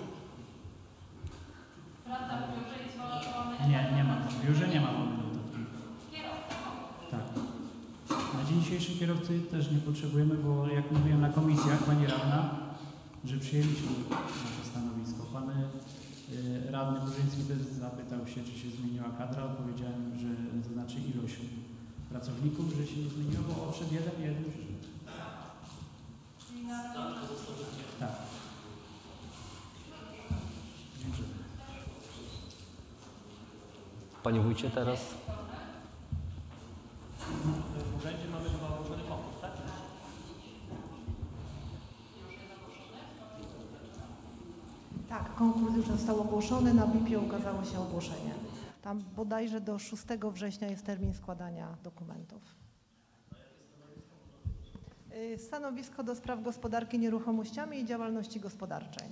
Praca w biurze jest wolna?
Nie, nie ma. W biurze nie ma wolnego etatu. Tak. Na dzień dzisiejszy kierowcy też nie potrzebujemy, bo jak mówiłem na komisjach, Pani Radna, że przyjęliśmy nasze stanowisko. Pan y, radny Burzyński też zapytał się, czy się zmieniła kadra. Odpowiedziałem, że to znaczy ilość pracowników, że się nie zmieniło, bo odszedł jeden i jeden przyszedł. Tak. Dziękuję.
Panie Wójcie, teraz.
W urzędzie mamy chyba ogłoszony konkurs, tak?
Tak, konkurs już został ogłoszony, na B I P-ie ukazało się ogłoszenie. Tam bodajże do szóstego września jest termin składania dokumentów. Stanowisko do spraw gospodarki nieruchomościami i działalności gospodarczej.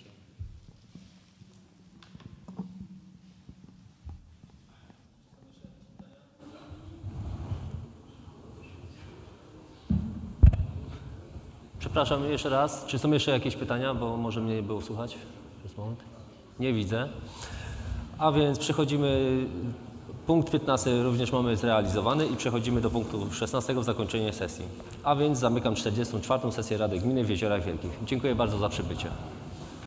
Przepraszam jeszcze raz, czy są jeszcze jakieś pytania, bo może mnie nie było słuchać przez moment? Nie widzę. A więc przechodzimy, punkt piętnasty również mamy zrealizowany i przechodzimy do punktu szesnastego, zakończenie sesji. A więc zamykam czterdziestą czwartą sesję Rady Gminy w Jeziorach Wielkich. Dziękuję bardzo za przybycie.